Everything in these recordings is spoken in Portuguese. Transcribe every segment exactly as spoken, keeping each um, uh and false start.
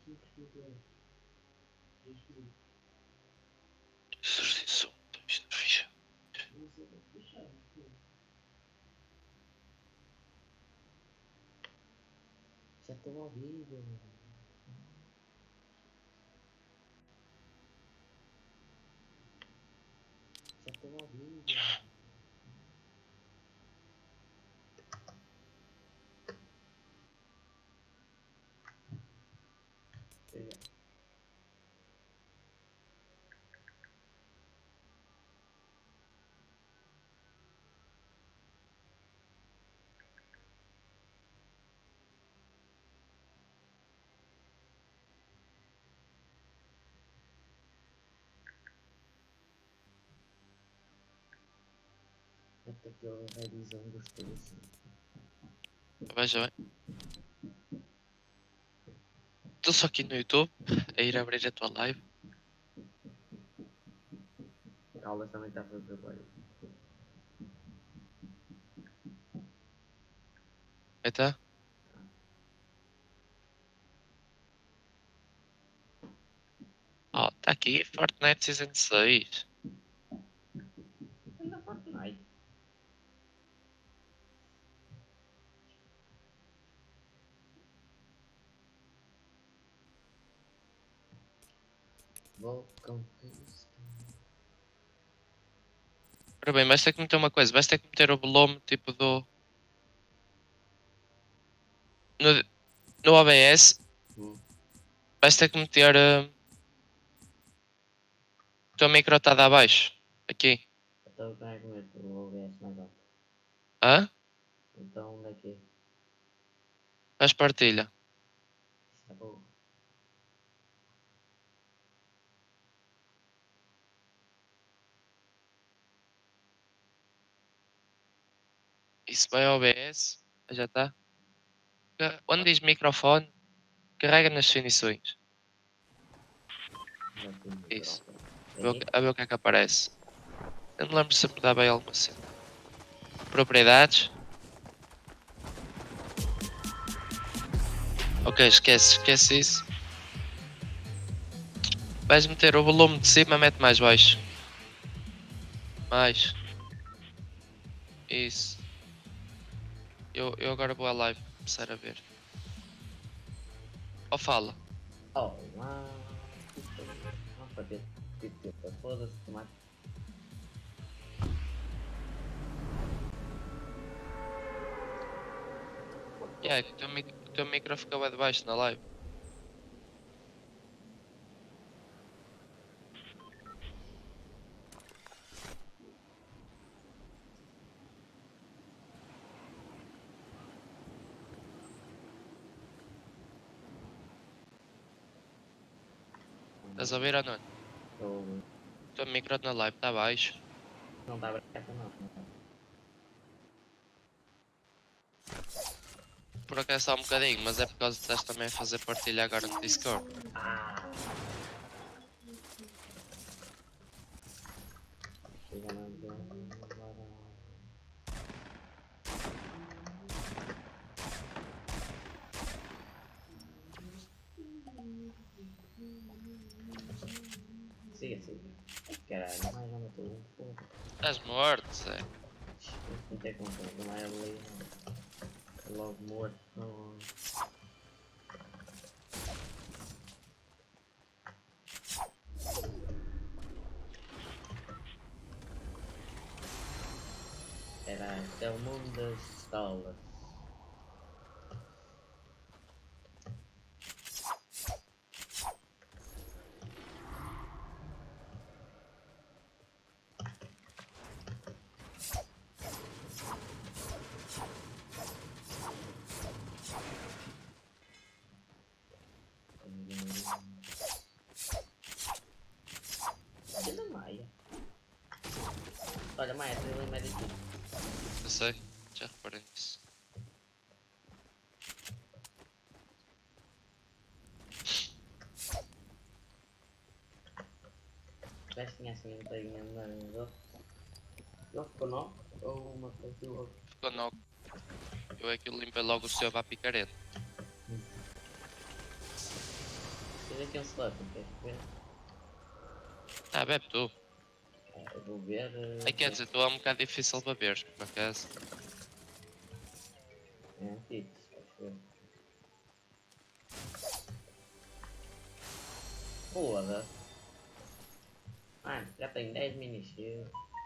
Exercício. Isto é fixe. Já estou ao vivo. Já estou ao vivo. Até que eu revisão dos textos. Veja bem. Estou só aqui no YouTube a ir abrir a tua live. A aula também está a fazer bem. Eita. Oh, tá aqui. Fortnite Season seis. Ainda Fortnite. Vou conquistar. Ora bem, vais ter que meter uma coisa. Vais ter que meter o volume tipo do... No, no O B S. Hum. Vais ter que meter... Uh... O teu micro está de abaixo. Aqui. Então como é que meto o O B S mais alto? Hã? Então onde é que é? Faz partilha. Está bom. Isso vai ao O B S. Já está. Onde diz microfone, carrega nas definições. Já tenho o Isso. microfone. A ver, o Aqui? que- a ver o que é que aparece. Eu não lembro se me dá bem alguma cena. Propriedades. Ok, esquece, esquece isso. Vais meter o volume de cima, mete mais baixo. Mais. Isso. Eu, eu agora vou à live começar a ver. Ou fala. Oh, lá. Vamos para ter. Foda-se, tomate. Yeah, que o teu, mic- o teu micro fica bem de baixo na live. Estás a ver ou não? Estou. O teu micro na live está baixo. Não está aberta, não. Por acaso está um bocadinho, mas é por causa de estás também a fazer partilha agora no Discord. Ah! Chega na agora. Siga, siga. Caralho, mais uma matou um fogo. Estás morto, Zé. Não tem como fazer mais ali, não. Logo morto. Não. Era até o mundo das escolas. Olha Maia. Olha Maia, tem ali médio aqui. Eu sei, já reparei nisso. O gajo tinha assim um taguinho na ele. Ele ficou nó ou matou aquilo outro? Ficou não. Eu é que eu limpei logo o seu à picareta. Olha aqui um slurp, queres ver? Ah, bebe tu. Ah, eu vou ver. Uh, Aí quer dizer, tu é um bocado difícil beber, por acaso. É antigo, acho eu. Foda. Mano, já tenho dez mini shields.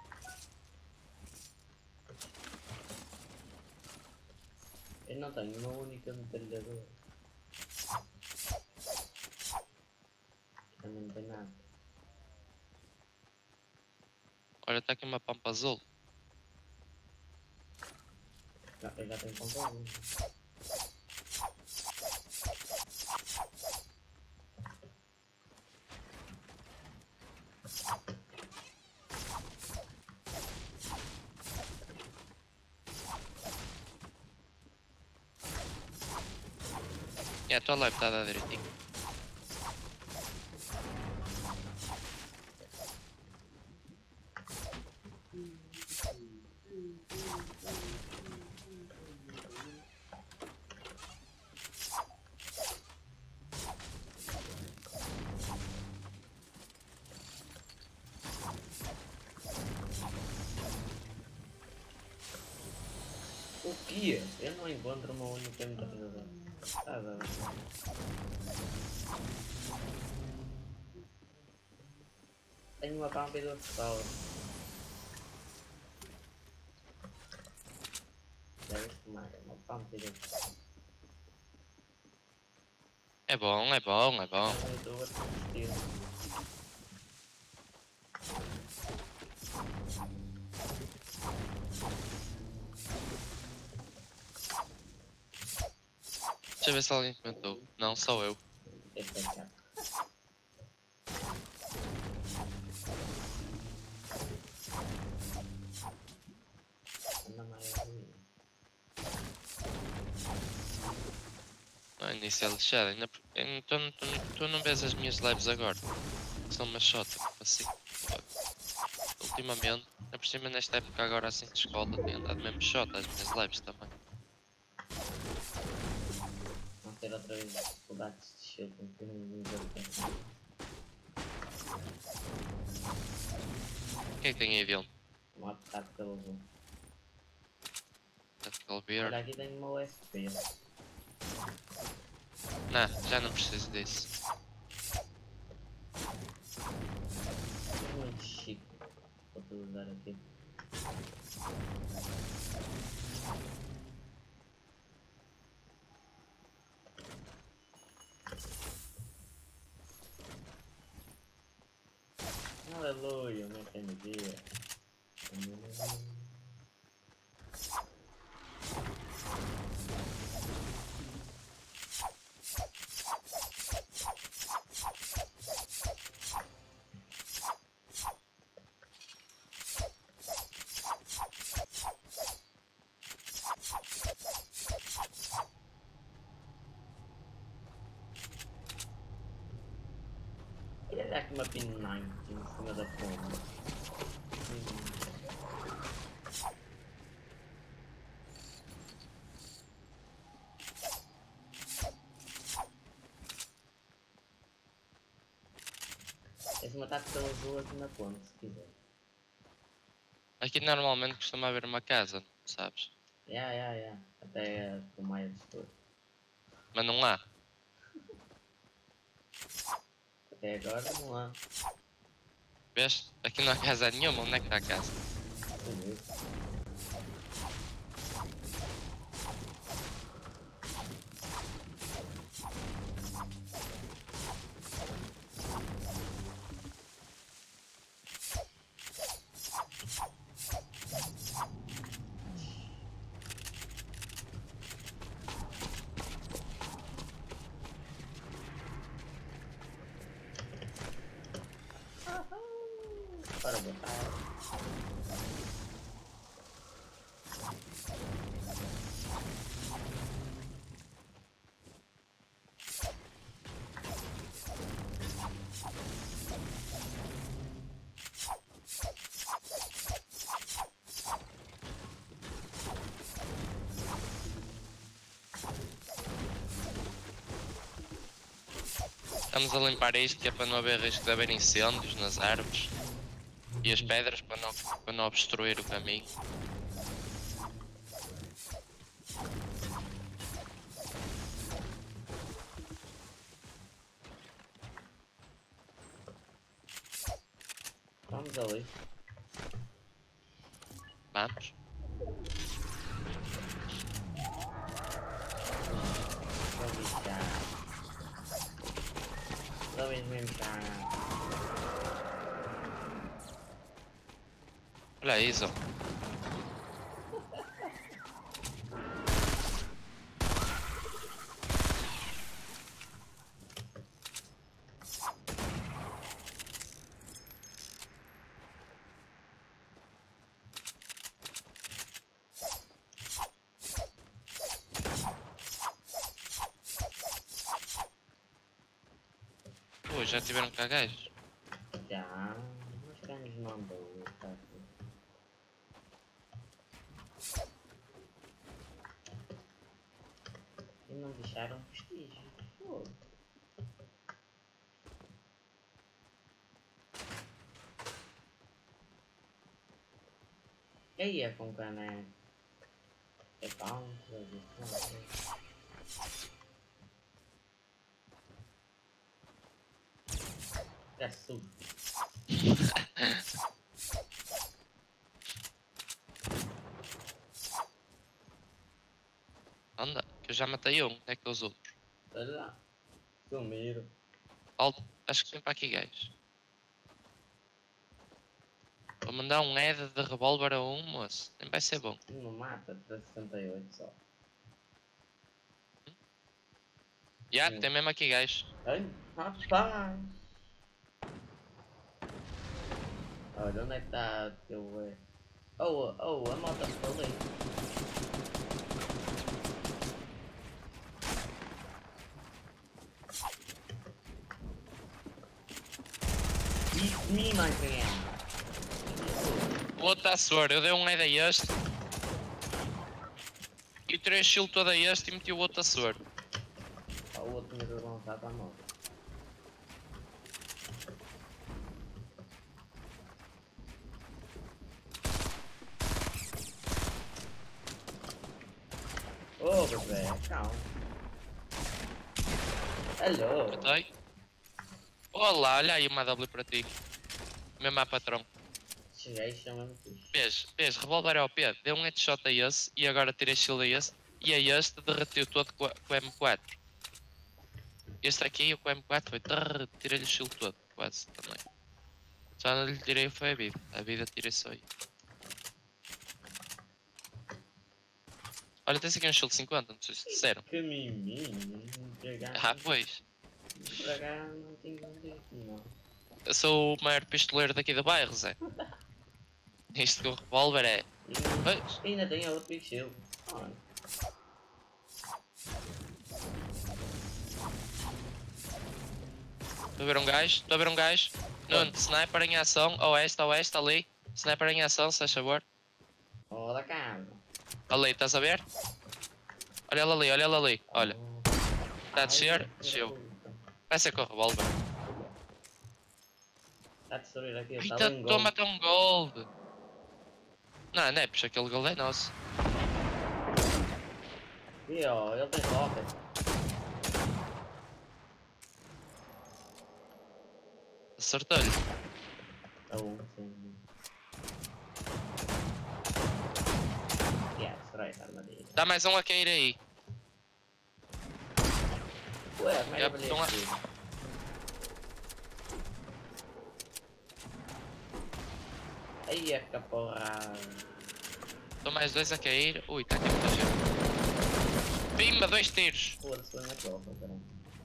Eu não tenho uma única metralhadora. Também não tem nada. Olha, está aqui uma pampa azul. Não, eu já tenho comprado. É, a tua live está a dar direitinho. O que? Eu não encontro uma única metralhadora. Ah, dá. Tenho uma pampa e duas pistolas. Já viste mais? Uma pampa e duas pistolas. É bom, é bom, é bom. Eu estou a desistir. Deixa eu ver se alguém comentou. Não, sou eu. Este é chato. Anda mais ruim. Não, início é lixado. Ainda, por- ainda tu, tu, tu não vês as minhas lives agora. São uma shota, assim. Ultimamente, ainda por cima nesta época agora assim de escola, tenho andado mesmo shota as minhas lives também. Vamos ter outra vez dificuldades de shield com que não jogo. O que é que tem aí dentro? Modo tática levou. Tactical Olha, Beard? aqui tenho uma U S P. Não, já não preciso disso. É muito chique para tu usar aqui. Aleluia, minha energia. Queria dar aqui uma pin nove em cima da fonte. Esse matar pela azul aqui na ponte, se quiser. Aqui normalmente costuma haver uma casa, sabes? Ya, ya, ya. Até com mais escuro. Mas não há. Até agora não há. Vês? Aqui não há casa nenhuma, onde é que está a casa? Beleza. Para botar. Estamos a limpar isto que é para não haver risco de haver incêndios nas árvores. E as pedras para não, para não obstruir o caminho. Vamos ali. Vamos. Vamos lixar. Vamos mesmo lixar. Olha isso. Pô, já tiveram cá gajos? Já. Mas canos não andam. Tá aqui. E não deixaram vestígios. Foda. E aí é com cana é... É pão, não sei. Já sujo. Anda, que eu já matei um, onde é que é os outros? Olha lá. Sumiram. Alto, acho que vem para aqui gajos. Vou mandar um head de revólver a um, moço. Nem vai ser bom. Não mata para sessenta e oito só. Já, Hum. tem mesmo aqui gajos. Ai, rapaz! Olha, onde é que está o teu... eh? Oh, oh, a moto ficou ali. Isso me mancanha. O outro está soro, eu dei um head a este. E tirei a shield toda a este e meti o outro a soro. O outro me deu lançado para a moto. Oh, bebê, calma. Alô? Matei. Olá, olha aí uma W para ti. Mesmo a patrão. Cheguei, chama-me fixe. Vês, vês, revólver ao pé. Deu um headshot a esse e agora tirei shield a esse. E a este derreteu todo com, a, com o M quatro. Este aqui com o M quatro foi. Trrr, tirei-lhe o shield todo, quase também. Só não lhe tirei foi a vida. A vida tirei só aí. Olha, tens aqui um shield cinquenta, não sei se disseram. Que miminho, pegar. Ah, pois. Pegar não tinha direito, não. Eu sou o maior pistoleiro daqui do bairro, Zé. Isto com o revólver é. Ainda, Pois. ainda tem outro pixel. Olha. Estou a ver um gajo, estou a ver um gajo. Nuno, sniper em ação, oeste, oeste, ali. Sniper em ação, se faz favor. Ó da casa. Ali, estás a ver? Olha ele ali, olha ele ali, olha. Está a descer? Desceu. Vai ser com o revólver. Está a destruir aqui, está Eita, ali um estou a gol. matar um gold. Não, não é, puxa, aquele gold é nosso. E ó, ele tem rocket. Acertou-lhe. É um, sim. Yes, right, armadilha. Dá mais um a cair aí. Ué, como é que eu Yep, falhei estão a- aqui? Aí é que porrada. Estão mais dois a cair. Ui, está aqui muita gente. Pimba, dois tiros. Foda-se, foi na tropa, caramba.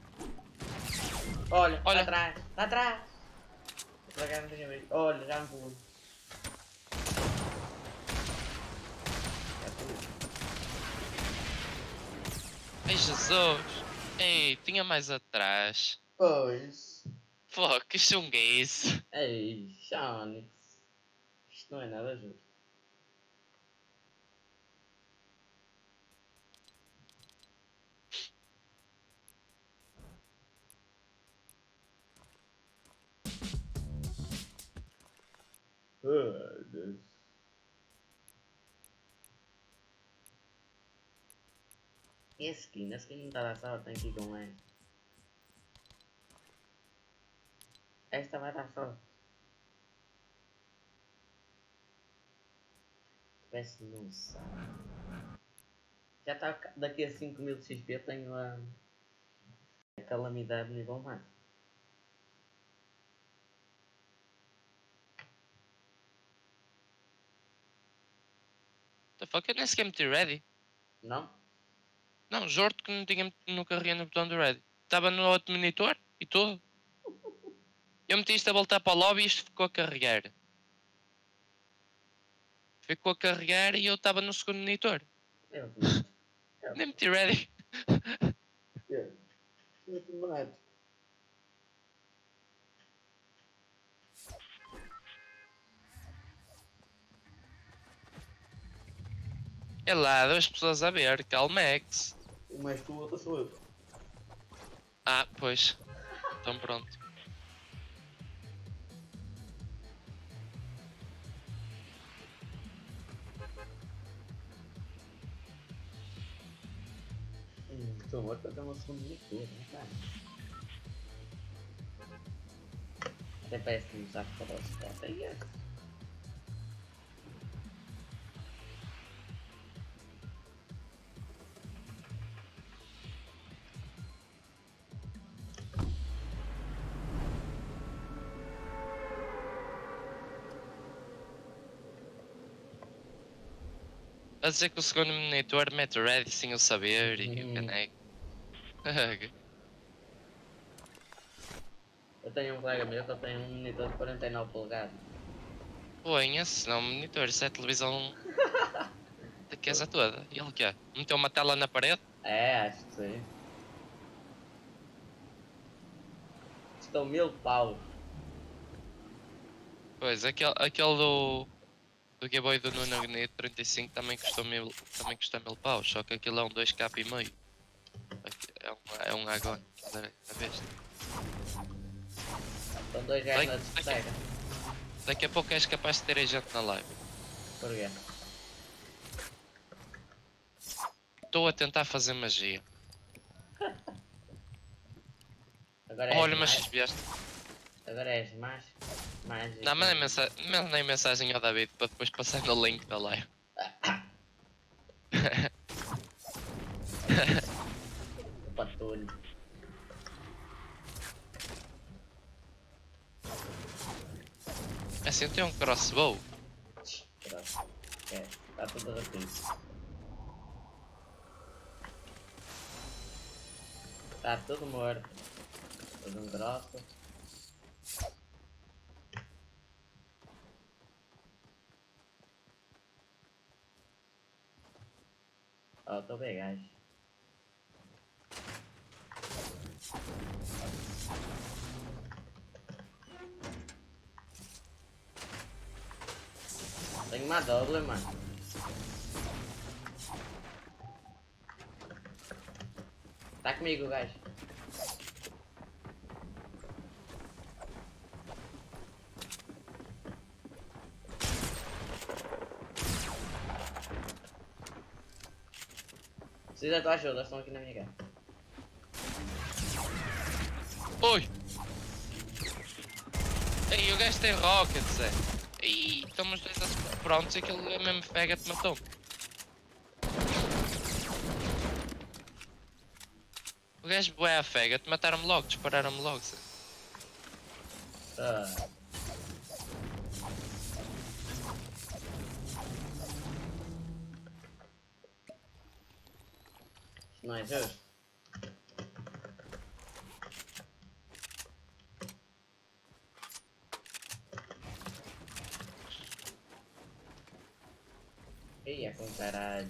Olha, Olha. tá atrás, tá atrás. Por acaso não tinha visto. Olha, já me pus. Ai Jesus. Ei, tinha mais atrás. Pois. Fuck, isto é um gaze. Ei, Shonix. Isto não é nada justo. Deus. E a skin? A skin não está a dar sorte, tem que ir com esta. Esta vai dar sorte. Parece não sabe. Já está daqui a cinco mil de X P, tenho a, a calamidade nível mais. The fuck, eu nem sequer meti ready. Não? Não, juro-te que não tinha, no carreguei no botão do ready. Estava no outro monitor e tudo. Eu meti isto a voltar para o lobby e isto ficou a carregar. Ficou a carregar e eu estava no segundo monitor. Eu vi. Nem meti ready. Eu. Muito barato. É lá, duas pessoas a ver, Calmex. Uma és tu, outra sou eu. Ah, pois. Então pronto. Hum, estou morto até uma segunda leitura, não tá? Até parece que nos saco para o spot aí é. A dizer que o segundo monitor mete ready sem eu saber e o Hum. caneco. Eu tenho um colega meu que tem um monitor de quarenta e nove polegadas. Põe esse não monitor, isso é televisão da casa toda. E ele o quê? Meteu uma tela na parede? É, acho que sim. Custou mil paus. Pois, aquele, aquele do. do Game Boy do Nuno Agnito trinta e cinco também custou mil, também custa mil paus, só que aquilo é um dois K e meio. É um, é um agone, a besta. São dois Daqui- gajos na daqui- discoteca. Daqui a pouco és capaz de ter a gente na live. Porquê? Estou a tentar fazer magia. Agora és Olha, mas mais. vieste. Agora és mais. Mais. Não, mandei mensagem, mandei mensagem ao David para depois passar no link da live. Patolho. Assim, eu tenho um crossbow. Pronto. É, está tudo rápido. Está tudo morto. Tudo um grosso. Oh, estou bem, gajo. Tenho uma doble, mano. Tá comigo, gajo. Precisa da tua ajuda, eles estão aqui na minha casa. Oi! Ei, o gajo tem rockets, é. Ih, estamos dois a... Pronto, aquele é mesmo fega te matou. O gajo bué a fega, te mataram-me logo, dispararam-me logo. Zé. Ah. Isto não é justo. Ia com caralho.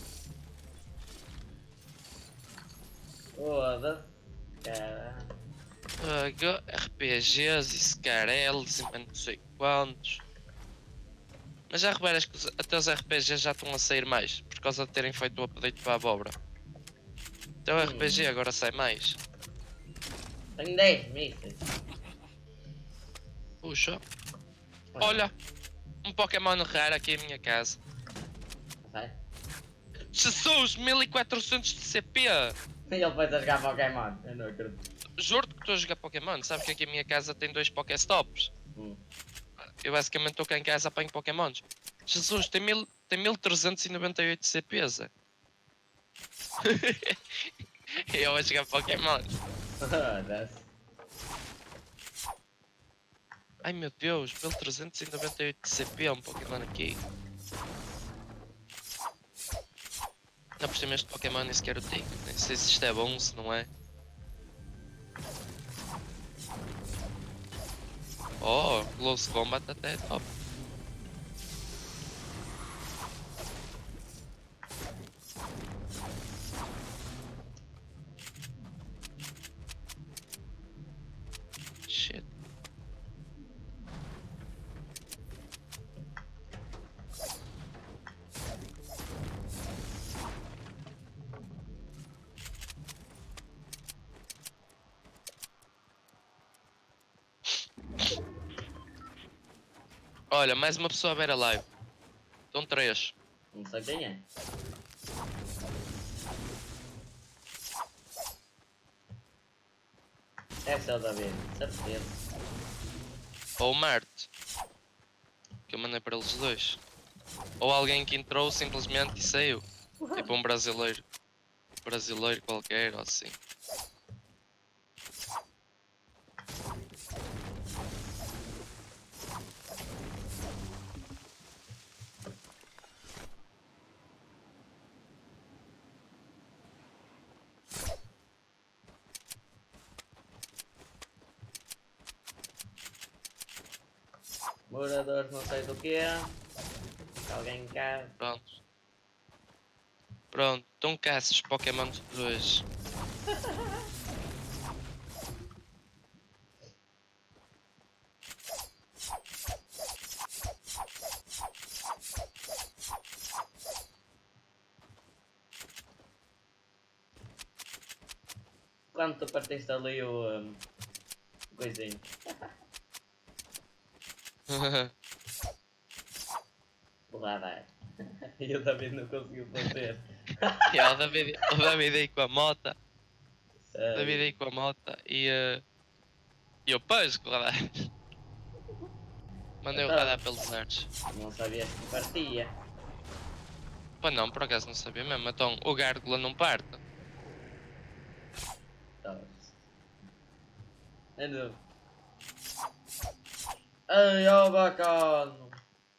Foda-se. Caralho. Uh, R P Gs e Scareles e mais não sei quantos. Mas já reparas que os- até os R P Gs já estão a sair mais, por causa de terem feito o update para a abóbora. Até o R P G agora sai mais. Tenho dez mísseis. Puxa. Olha, um Pokémon raro aqui em minha casa. Sai. Jesus, mil e quatrocentos de C P! E ele foi a jogar Pokémon. Eu não acredito. Juro que estou a jogar Pokémon. Sabes que aqui a minha casa tem dois Pokéstops. Hum. Eu basicamente estou cá em casa apanho Pokémons. Jesus, tem, mil, tem mil trezentos e noventa e oito C P, Zé. Eu a jogar Pokémon. Desce. Ai meu Deus, mil trezentos e noventa e oito de C P é um Pokémon aqui. Não, por cima este Pokémon nem sequer o tenho. Nem sei se isto é bom, se não é. Oh, Close Combat até é top. Shit. Olha, mais uma pessoa a ver a live. Estão três. Não sei quem é. Deve ser o David, certeza. Ou o Marte. Que eu mandei para eles dois. Ou alguém que entrou simplesmente e saiu. Tipo um brasileiro. Brasileiro qualquer ou assim. Moradores não sei do que. Alguém cá. Pronto. Pronto, estão cá esses Pokémon de dois. Quando tu partiste ali o. Um, coisinho. Lá vai. E o David não conseguiu fazer. E ó, o David, o David aí com a mota. O Sério. David aí com a mota e. Uh, e eu pus com o radar. Mandei o Então. radar pelos nerds. Não sabias que partia. Pá não, por acaso não sabia mesmo. Então o Gárgula não parte. Então. Ando. Ai, ó bacana.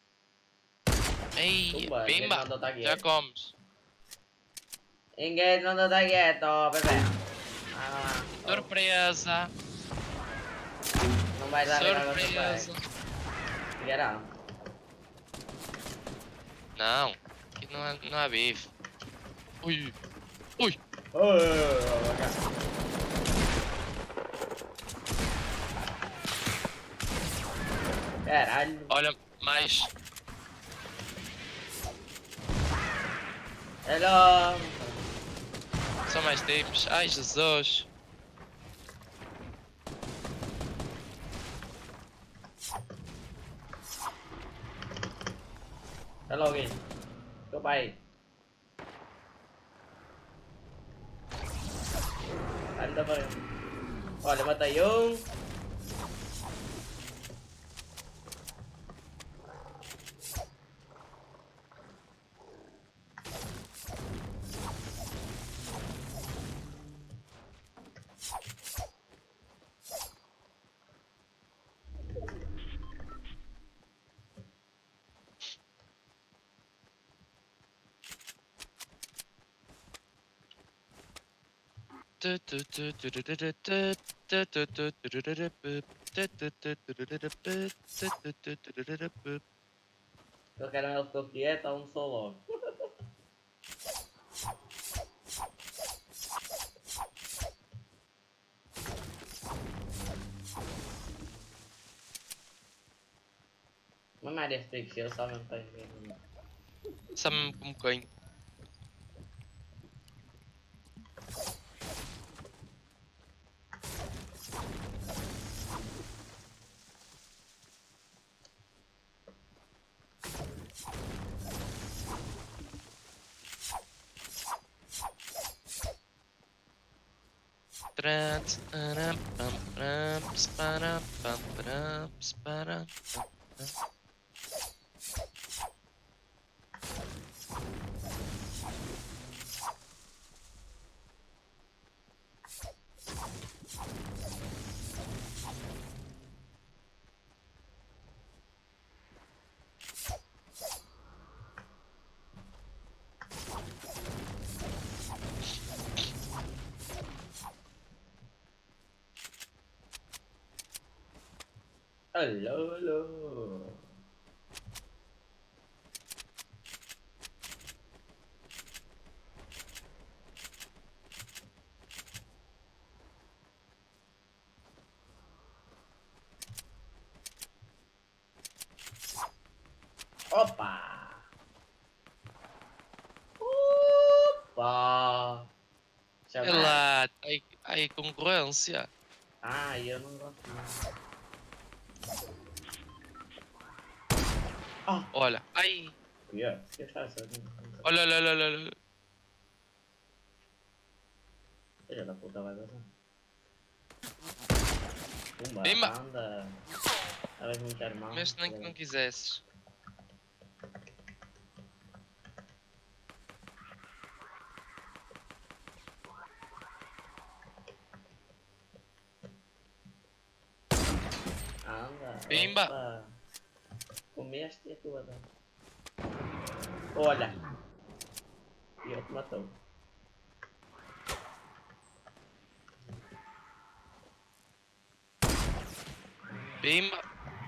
Ei, Tumba, pimba, ele mandou tá já quieto. comes. Ninguém não tá quieto, bebê. Ah, oh, Surpresa, não vai dar nada surpresa. Geral. Não, aqui não há, não há bife. Ui, ui. Oh, oh, oh, bacana. Caralho. Olha, mais. Hello. São mais times. Ai, Jesus. Hello alguém. Desculpa aí. Anda para. Olha, matei um. Eu quero ele ficou quieto, almoçou logo. Uma área restrictiva só mesmo para ver. Sabe-me como coinho. Trans, aram, pam, pam, sparam, pam, pam, sparam, pam, pam. Alô, alô. Opa! Opa! É Chamar? lá, aí, aí concorrência. Ah, eu não gosto mais. Ah! Olha, ai, Yeah, o que faz? olha, olha, olha, olha, olha. Filha da puta vai gozar. Pumba, Bimba. anda. Elas não querem mal. Mas nem que não quisesses. Anda. Bimba. Opa. Comeste a tua dona. Olha. E outro matou. Bimba.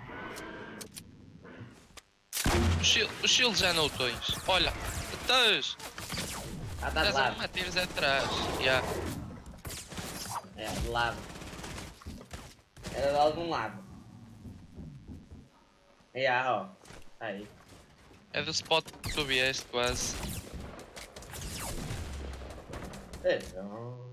O shield, o shield já não o tens. Olha, estás. Ah, tá de Estás a lado. me tiros atrás. Yeah. É, de lado. Era de algum lado. É, ó. Aí. É do spot que tu vieste quase. É, não.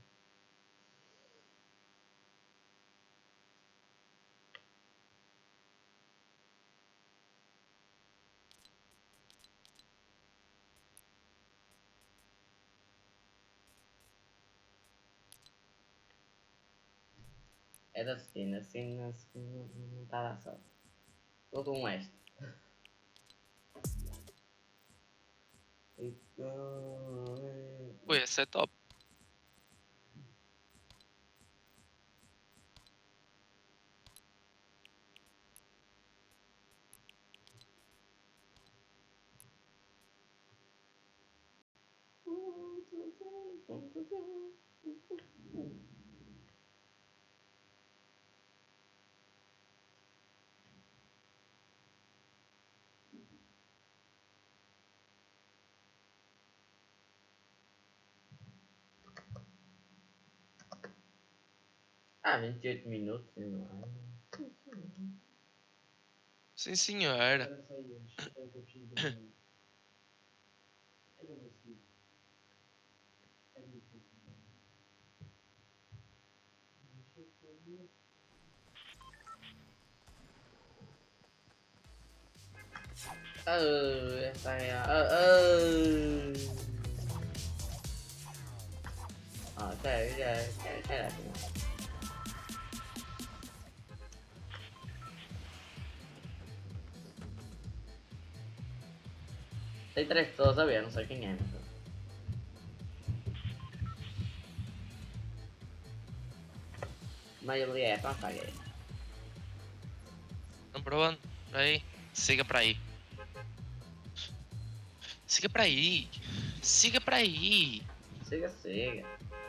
É da skin, assim na skin não está a dar sorte. Todo um extra. Ui, esse é top. Ah, vinte e oito minutos, não é? Sim senhor. Oh, essa é a. Oh, oh. Ah, tá, já. Era assim. Tem três pessoas a ver, não sei quem é. Mas ele é, então caguei. Não para onde? Para aí. Siga para aí. Siga para aí. Siga para aí. Siga, siga.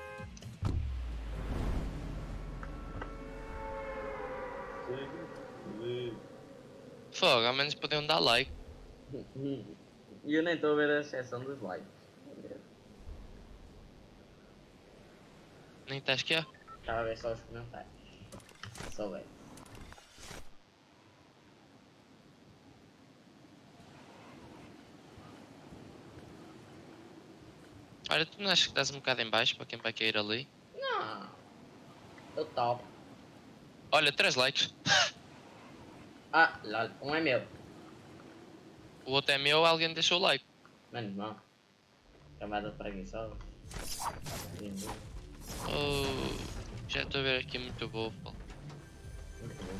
Fogo, ao menos podiam dar like. E eu nem estou a ver a exceção dos likes. Nem estás aqui, ó. Estava a ver só os comentários. Só bem. Olha, tu não achas que estás um bocado em baixo para quem vai cair ali? Não. Eu top. Olha, três likes. Ah, lol, um é meu. O outro é meu, alguém deixou o like. Menos mal. Camada preguiçosa. Lindo. Oh, já estou a ver aqui muito bufalo. Muito bom.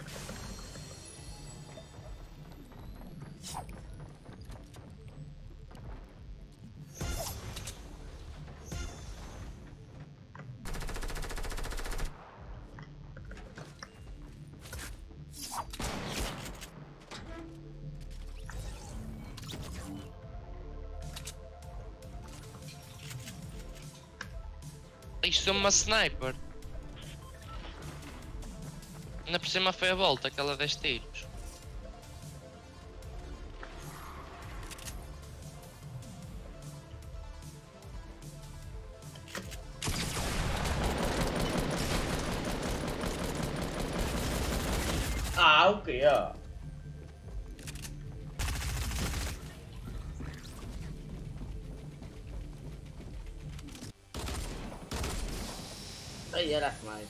Isto é uma sniper. Ainda por cima foi a volta, aquela dez tiros. Ah, o quê? Ó? Aí era mais.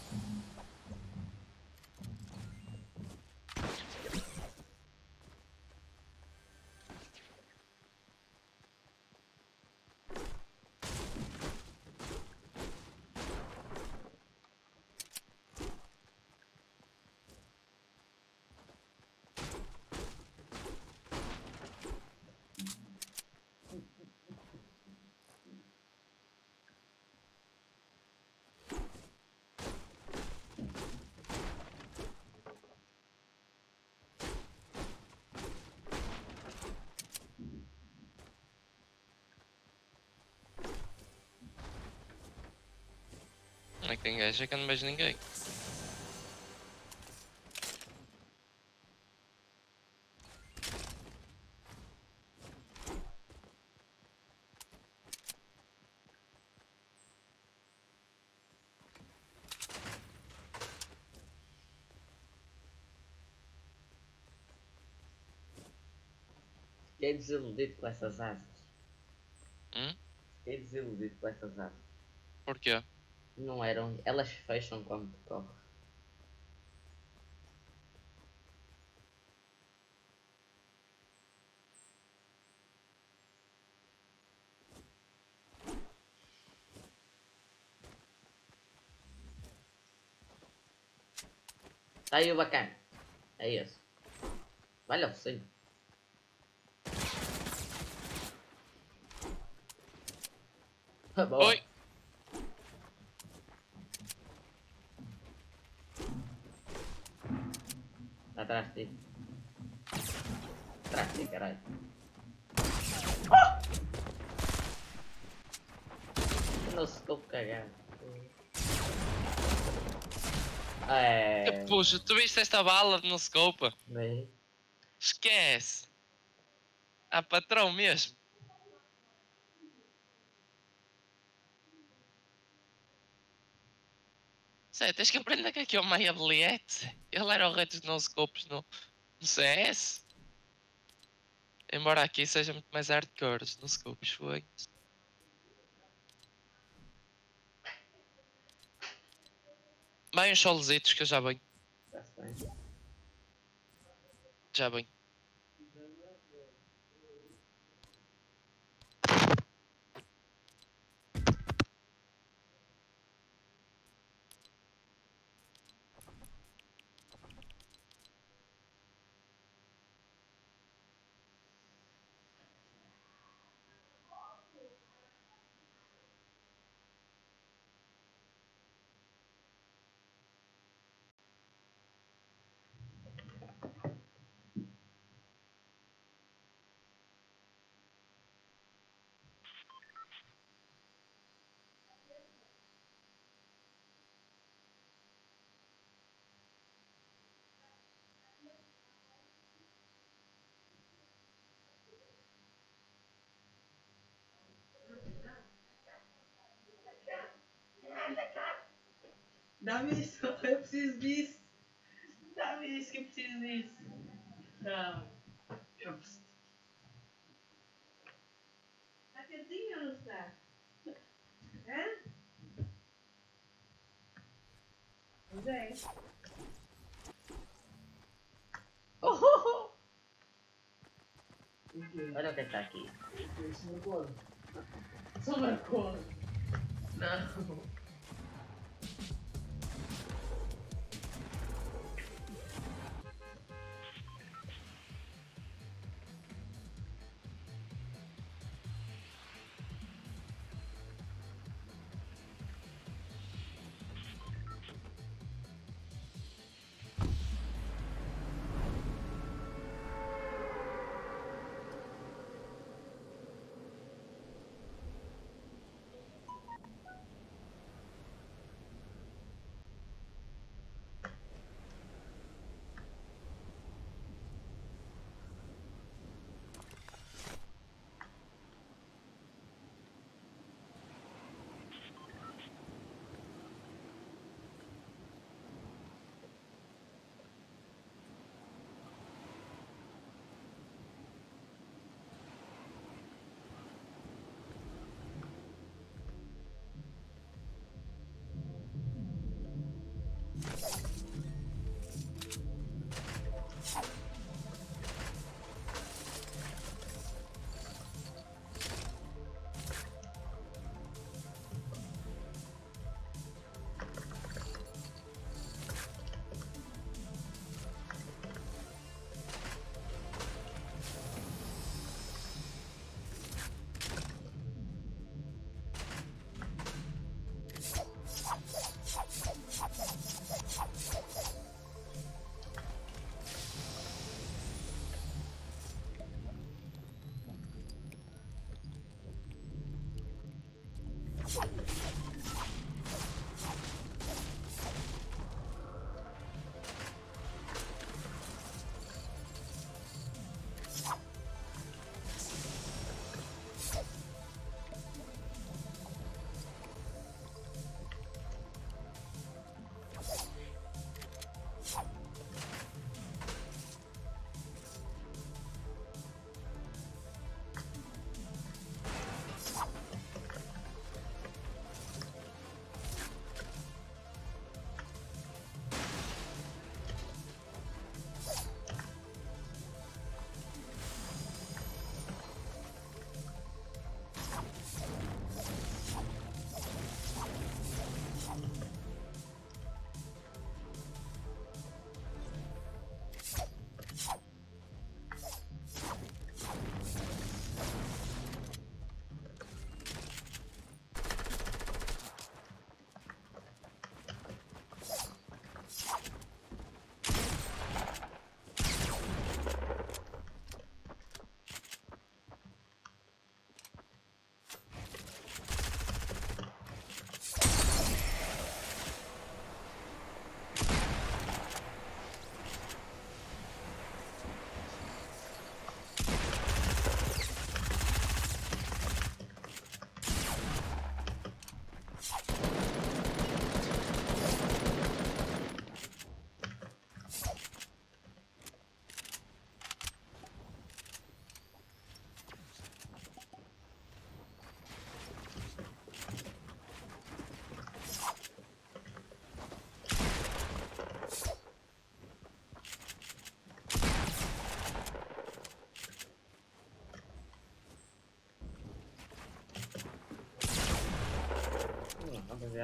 Não é que tem gajo, é que eu não vejo ninguém. Fiquei desiludido com essas asas. Hum? Fiquei desiludido com essas asas. Porquê? Não eram. Elas fecham quando tu corres. Tá aí o bacana. É esse. Vai ao focinho. Boa. Oi! Tá atrás de ti. Atrás de ti, caralho. Não se ficou cagar. É. Puxa, tu viste esta bala no scope? Bem. Esquece! Ah, patrão mesmo. Sei, tens que aprender que aqui é o Maia Bliete. Ele era o rei dos no-scopes no, no C S. Embora aqui seja muito mais hardcore, os no-scopes foi. Vai uns solzitos que eu já venho. Está-se bem. Já venho. Dá-me isso, eu preciso disso. Dá-me isso que eu preciso disso. Não. Eu preciso. Está quentinho ou não está? Hã? Pois é. Oh, oh, oh. Olha o que está aqui. Isso é cor. Só uma cor. Não.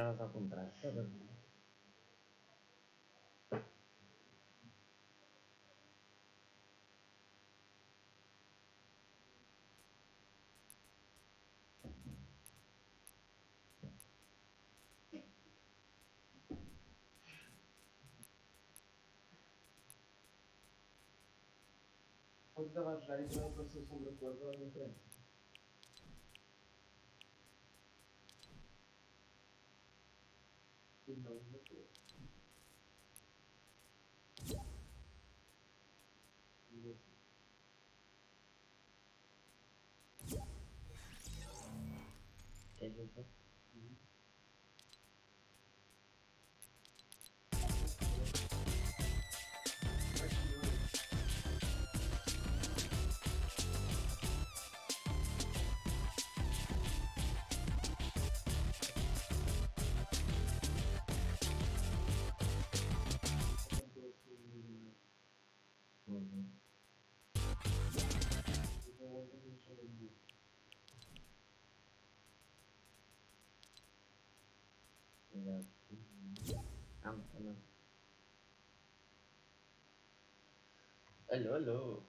estavas ao contrário. Quando estava a jogar isso, não apareceu sobre a porta lá na frente. E não matou. Quer juntar? Uhum. Exato. Ah, não. Alô, alô.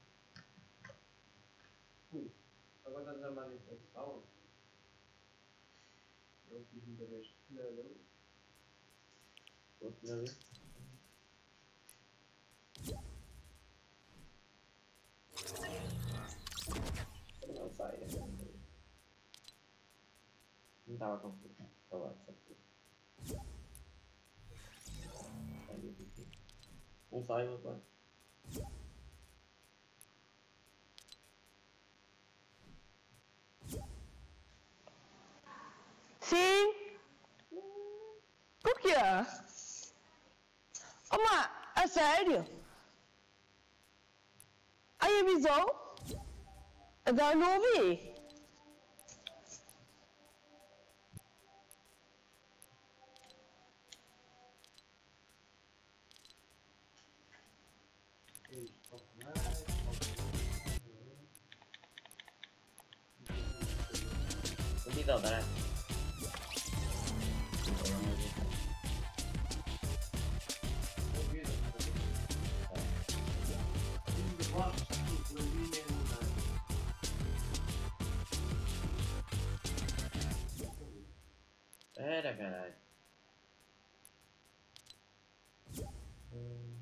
Ui, agora está desarmado em principal. Eu fiz muita vez. Não, não. Outra vez. Não sai. Não estava confuso. Estava a ser. Um sai, outro vai. Sim. Por quê? Oma, a sério? Aí avisou? Agora não ouvi. Não me dá, né? Era, caralho. Hum.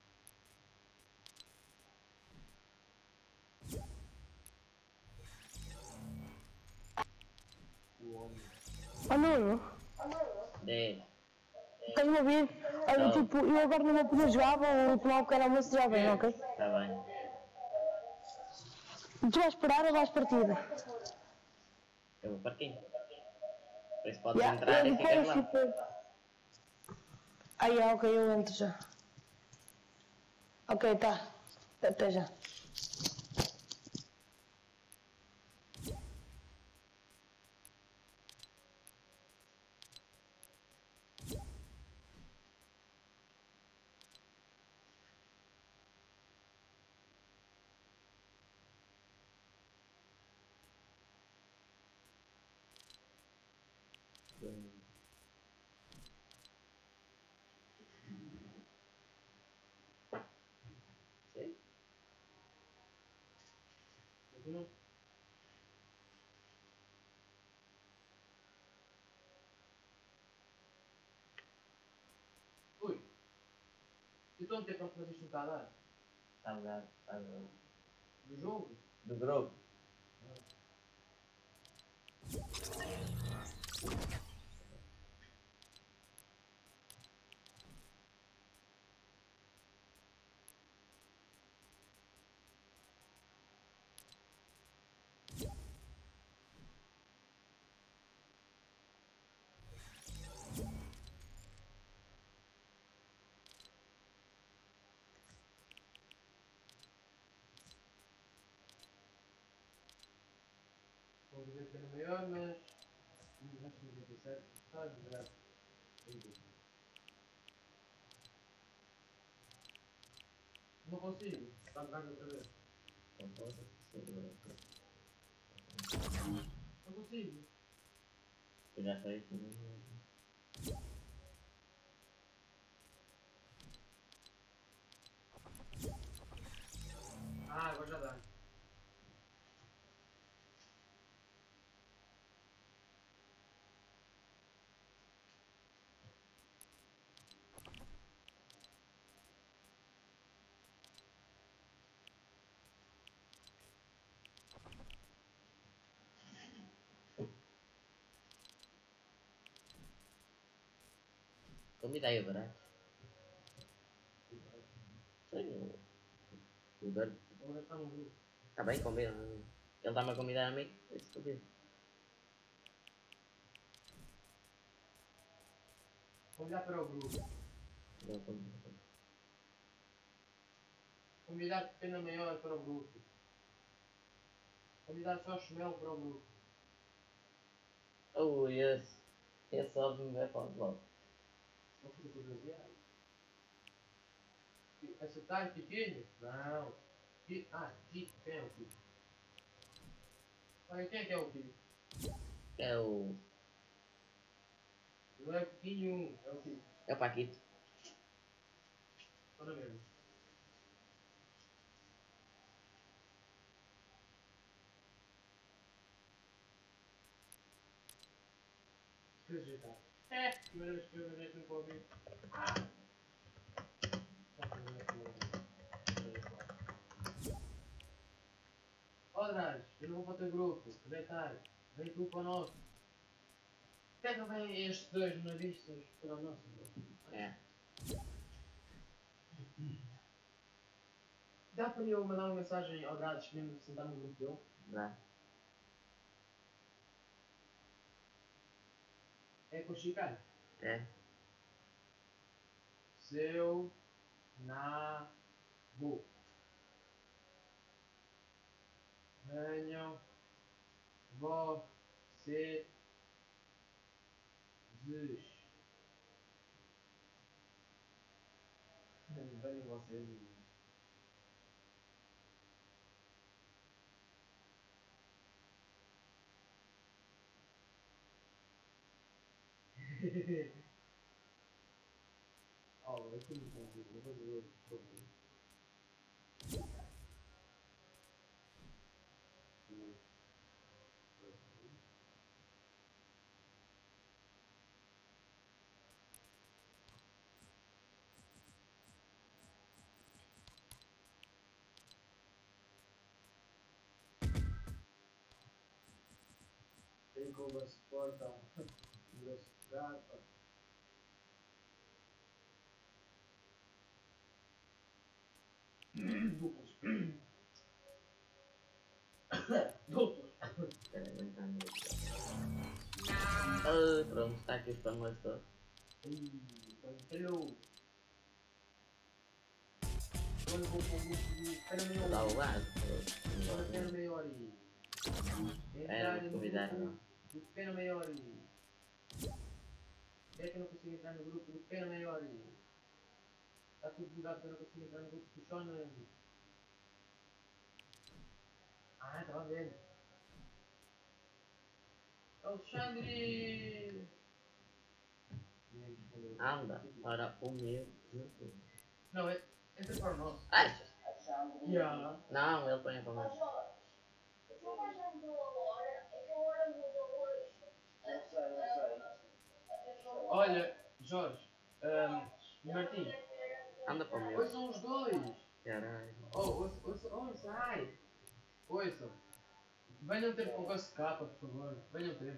Ó Nuno, É. estás-me a ouvir? Olha, Não. tipo, eu agora não vou poder jogar, vou tomar um pequeno almoço já bem, ok? Tá bem. Tu vais parar ou vais partida? Eu vou para quem? Depois podes Yeah, entrar eu e ficas depois, lá. tipo... Ah, yeah, ok, eu entro já. Ok, tá. Até já. Sim? Ui, e tu ontem quando fazes está a dar? Tá ligado, tá ligado. Do jogo? Do grupo. Vou dizer que era maior, mas... Acho que noventa e sete. Está a jogar. Não consigo. Está a jogar outra vez. Não posso ser. Não consigo. Eu já sei que. Ah, agora já dá. Convidei o barato. Tenho. O Barato. Agora está no grupo. Está bem, convida. Ele está-me a convidar a mim. É isso que eu digo. Convidar para o grupo. Ele convida. Convidar de pena maior para o grupo. Convidar só Chumel para o grupo. Oh, esse. Esse óbvio vai falar logo. Não fica por baseado. Acertar pequeno? Não. Ti- Ah, Ti. Quem é o Ti? Olha, quem é que é o Ti? É o. Não é pequeno, é o Ti. É o Paquito. Estou na mesma. Que ajeitar. É, primeira vez que eu ajeito no Covid. Ah! Só que não é que não. Ó, Dragos, eu não vou para o teu grupo. Deitar. Vem tu para o nosso. Pega bem estes dois navistas para o nosso grupo. É. Dá para eu mandar uma mensagem ao Dragos mesmo sentar no grupo dele? Dá. É com o Chicano. É. Seu na bu. Venham vocês. Venham vocês. Oh, eu estou muito bom. Eu vou fazer outro problema. Tem como se porta velocidade. Duplos. Duplos. Espera aí, vem cá no grupo. Ah, pronto, está aqui o spam todo. Hello. Agora vou para o grupo de Espera meia Dá hora. o lado. Agora espera meia hora e... É, vou convidar, não. Do Espera meia hora e... É que eu não consigo entrar no grupo do Espera meia hora e... Está tudo bugado que eu não consigo entrar no grupo do Shona. Ah, estava vendo. Alexandre! Anda, para o meu. Não, é... Entra para o nosso. Achas? Yeah. Não, ele põe para nós. Olha, Jorge, um, Martim, Anda para o meu. ouçam os dois. Caralho. Oh, ouçam, ouçam, ouçam, ai. Ouçam. Venham ter com o gosto de capa, por favor. Venham ter.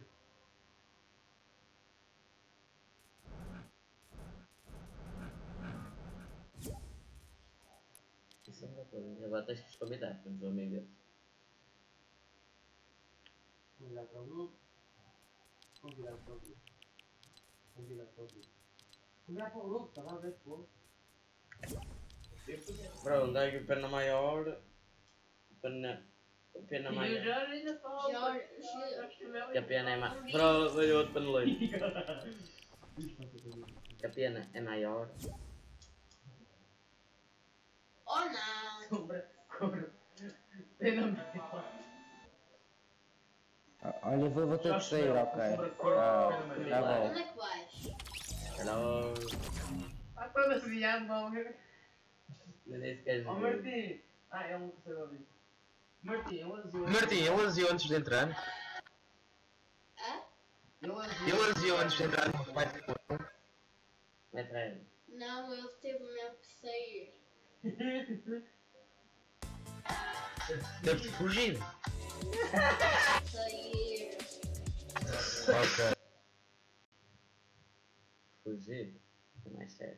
Isso é uma coisa. Agora tens que os convidar, temos um amigo dele. Convidar para o grupo. Convidar para o grupo. Convidar para o grupo. Convidar para o grupo, estava a ver, pô. Pronto, aí o pena maior. Pena. Pena E o maior. Jorge ainda falou. Jorge, Que a pena é maior. Pronto, veio outro paneleiro. Que a pena é maior. Oh não! Sombra, cor. Pena maior. Olha, vou, vou ter que sair, ok. Sombra, cor, Ah, pena maior. tá bom. Onde é que vais? Hello. Ah, toda assim, ah, não. Eu nem sequer Oh, vi. Martim. Ah, é um que você vai ouvir. Martim, ele aziou. Martim, ele aziou antes de entrar. Hã? Ele aziou. Ele aziou antes de entrar no fight com ele. Entra aí. Não, ele teve mesmo que sair. Deve ter fugido. Sair. Ok. Fugir. É mais sério.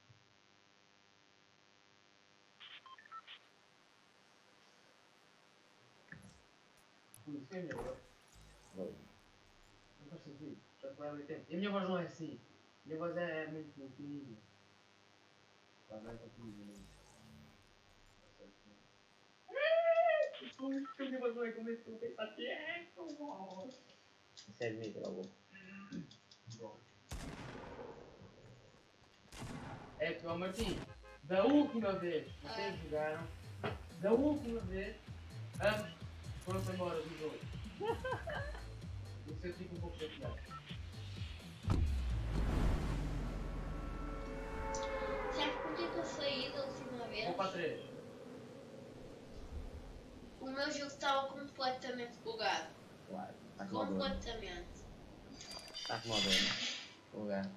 Isso é meu. Vou. Não faz sentido. Já te leva tempo. E a minha voz não é assim. A minha voz é, é muito fininha. Tá bem, tá fininha. A minha voz não é como isso, eu pensar que é. Isso é de micro, logo. Bom. É que, ó Martim, da última vez que vocês jogaram, da última vez, ambos foram-se embora do jogo. Isso eu fico um pouco chateado. Sabe por que que eu saí da última vez? Vou para três. O meu jogo estava completamente bugado. Claro. Está como o dono. Completamente. Está como o dono. O lugar.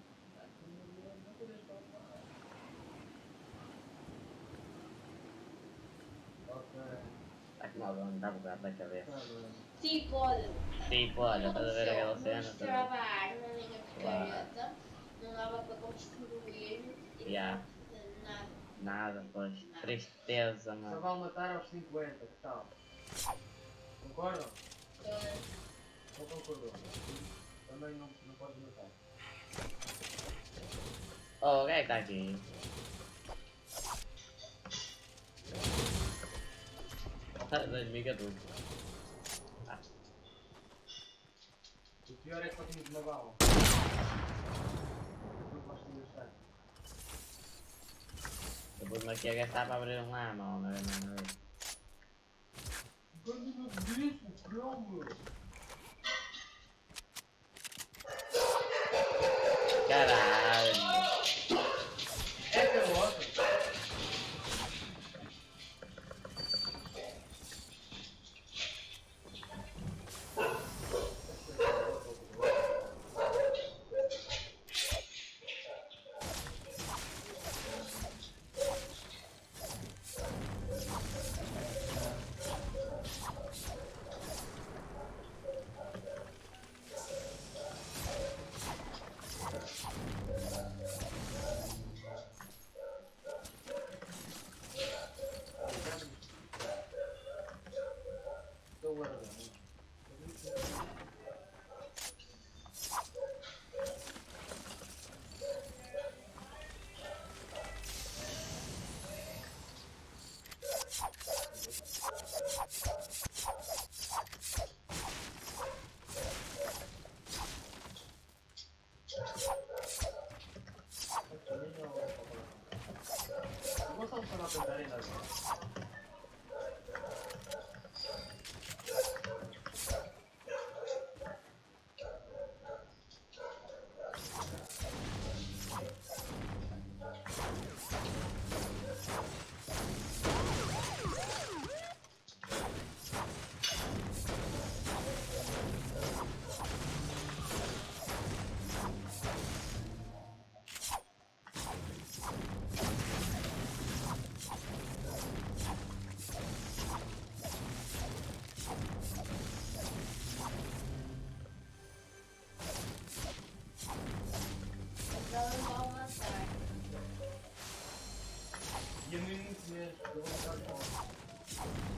Ok. Está como o dono. Está bugado da cabeça. Tá bem. Tipo, olha. Tipo, olha, estás a ver aquela Não cena? mostrava Tá? a arma nem a picareta. Não dava para construir. E Yeah. não fazer nada. Nada, pois. Tristeza, Só mano. vão matar aos cinquenta, que tal? Concordam? Então, Ou concordou? Também não, não podes matar. Oh, o que é que está aqui? dois mil e catorze. Ah, O pior é que só tínhamos uma bala. Não podes te gastar. eu pus-me aqui a gastar para abrir um lá, não, não, não, não. Quando eu disse o cromo! Caralho! É pelota! Estou guardando. Vou só falar para dar ainda agora. então eu vou matar. E a mim muito mesmo, eu vou ficar com.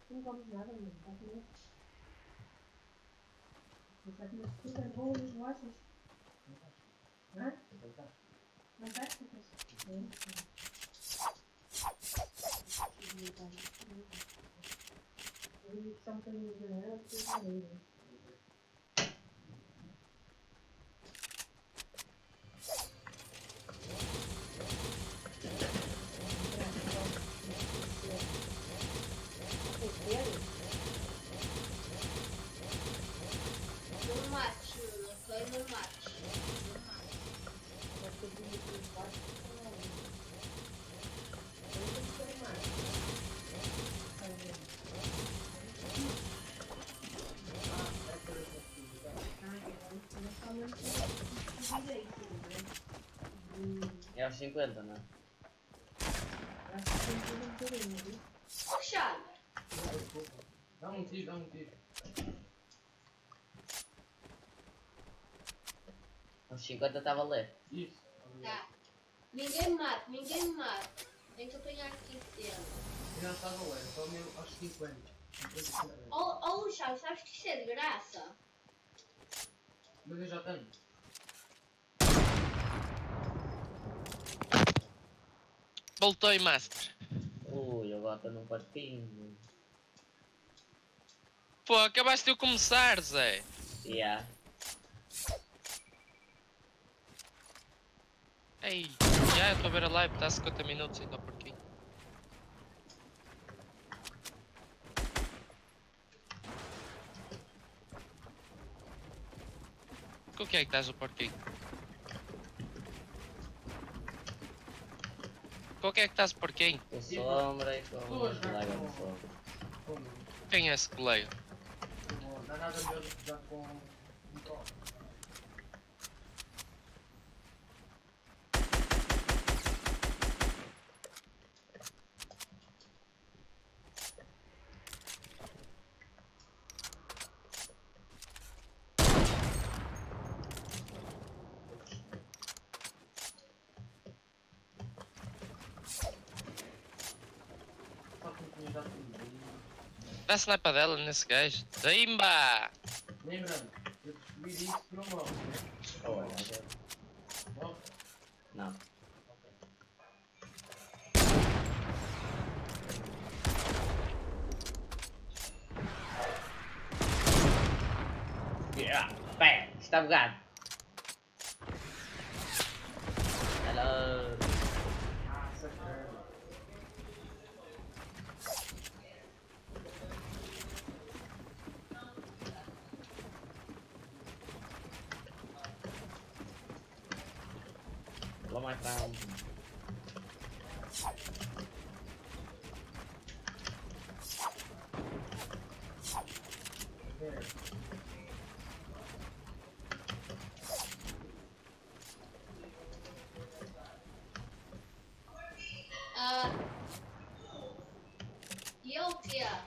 Não comes nada, mano. Tá comendo. Você tá comendo tudo, é bom nas bolachas. Hã? Fantásticas? Sim. Eu só um bocadinho de janela, porque eu falei, né? No mate, Luna. Foi no mate. É aos cinquenta, não é? Puxado. Dá um tiro, dá um tiro. Aos cinquenta estava a ler. Isso. Tá. Ninguém me mata, ninguém me mata. Tem que apanhar aqui dentro. Eu não estava a ler, só mesmo aos cinquenta. Oh, oh Luciano, sabes que isso é de graça? Mas eu já tenho. Voltei, Master. Ui, agora estou num quartinho. Pô, acabaste de eu começar, Zé. Yeah. Ei, já estou a ver a live, está a cinquenta minutos ainda por aqui. Com o que é que estás a porquinho? Com o que é que estás a porquinho? Com sombra e com Estou a o jogar colega com- de sombra. Como? Quem é esse colega? Não dá nada melhor do que jogar com um toque. Só que não tinha dado tudo. Dá sniper dela nesse gajo. Zimba! Lembrando, eu percebi disso por um mouse. Oh, olha, Bom, não. Yeah. Pera, está bugado. Hello. ah, sacana. Hello, my friend. Pera. Ah. E eu, tia?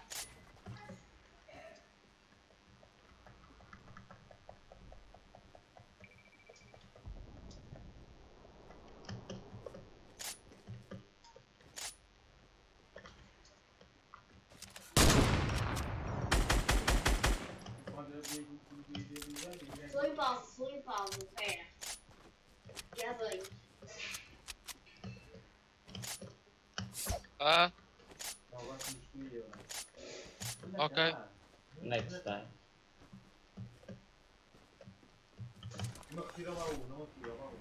Quando eu digo que o vídeo já digo. Sou em Paulo, sou em Paulo, pera. Já venho. Ah, Agora que me escolheu. Ok. Onde é que está? Não retira o baú, não retira o baú.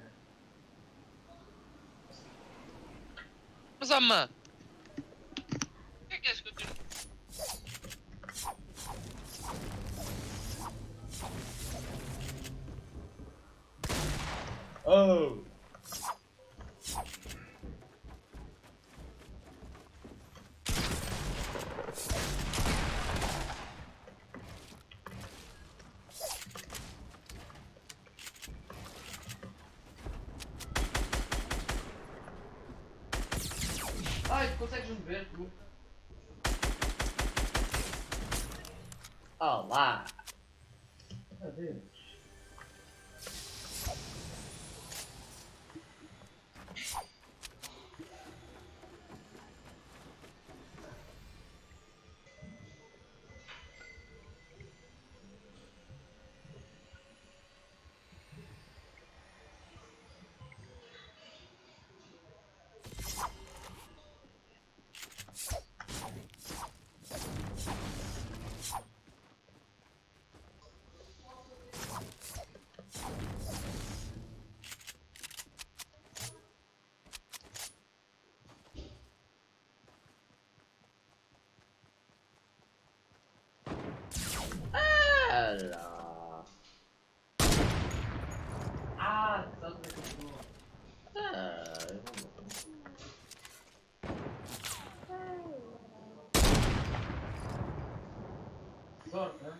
mas ó, mano. O que é que és que eu tenho? Oh! Ai, tu consegues me ver, tu? Olá! Adeus. Olha. Ah, sabe como é que eu vou? Ah, eu vou- Sorte, né?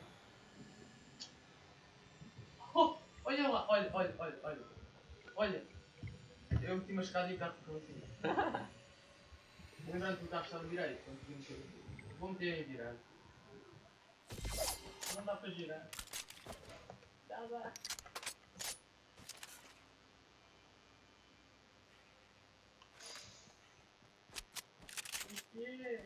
Oh, olha lá, olha, olha, olha, olha. Olha. Eu meti uma escada e o carro ficou assim. Lembrando que o carro estava direito, então podia meter aqui. Vou meter em direito. Não dá para girar. Tá bem. Yeah.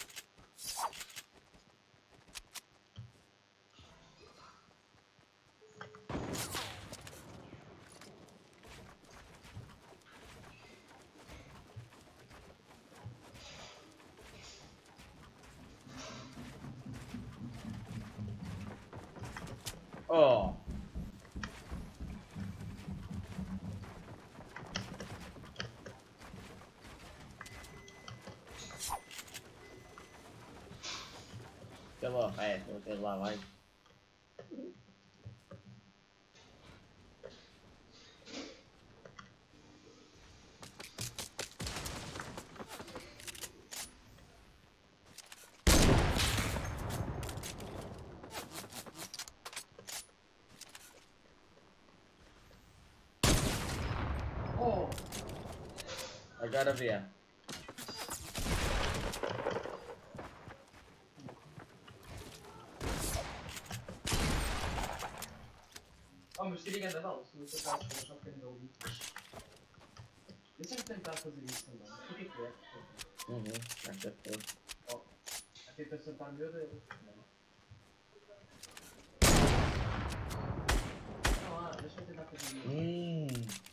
Oh. Tá bom, é, vou ter lá vai. Oh! Agora vê. Oh, mas tirei grande bala, se você está a só um bocadinho ali. Eu sempre tentava fazer isso também. Mas o que é que é? Uhum, essa foi. Oh, a tenta acertar meu dedo. Não, lá, deixa eu tentar fazer isso. Hum.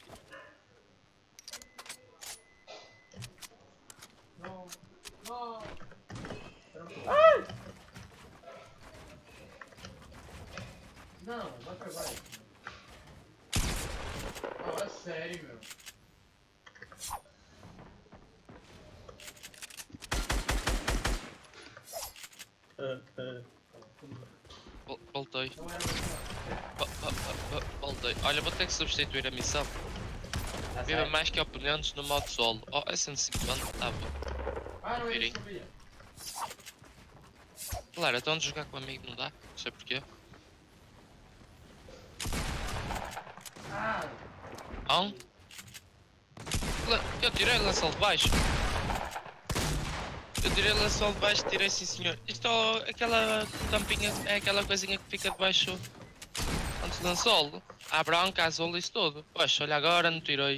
Não, não. Ai! Não, vai para baixo. Oh, é sério, meu. Uh, uh. Vol- Voltei. Não era muito. Vo- vo- vo- Voltei. Olha, vou ter que substituir a missão. Tá Viva certo. mais que oponentes no modo solo. Oh, é cento e cinquenta, tá bom. Ah, não é Conferi. isso que eu via. Claro, então de jogar com um amigo não dá. Não sei porquê. Ah! Hã? La- Eu tirei lençol de baixo. Eu tirei lençol de baixo, tirei sim senhor. Isto é aquela tampinha, é aquela coisinha que fica debaixo antes do lençol. A branca, a azul, isso tudo. Poxa, olha agora, não tirei.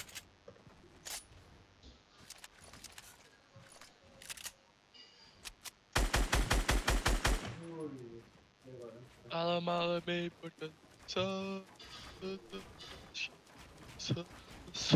Ui. E agora? Fala mal a mim, portanto. Só. Só. Só.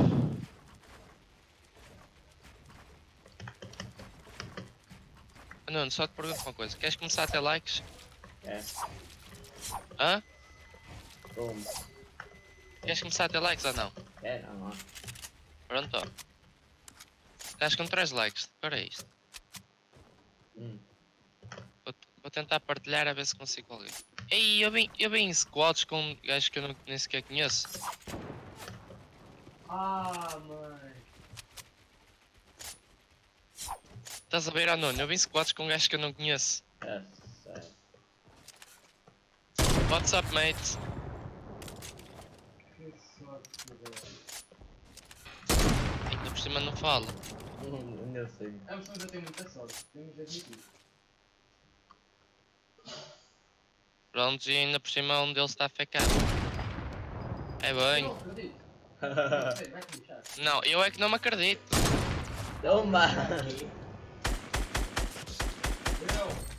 Nuno, só te pergunto uma coisa. Queres começar a ter likes? É, Hã? como? Queres começar a ter likes ou não? É, não, não. Pronto, ó. Estás com três likes. Para isto. Hum. Vou, vou tentar partilhar a ver se consigo alguém. Ei, eu vim, eu vim em squads com gajos que eu não, nem sequer conheço. Ah, mãe. Estás a ver, ah, Nuno? Eu vim em squads com gajos que eu não conheço. É, sério. What's up, mate? Que sorte, velho. Ainda por cima não falo. Hum, eu sei. A pessoa já tem muita sorte. Temos de admitir. Pronto, e ainda por cima um deles está a fecar. É bem. Não, acredito. Não sei, vai te deixar. Não, eu é que não me acredito. Toma! Eu.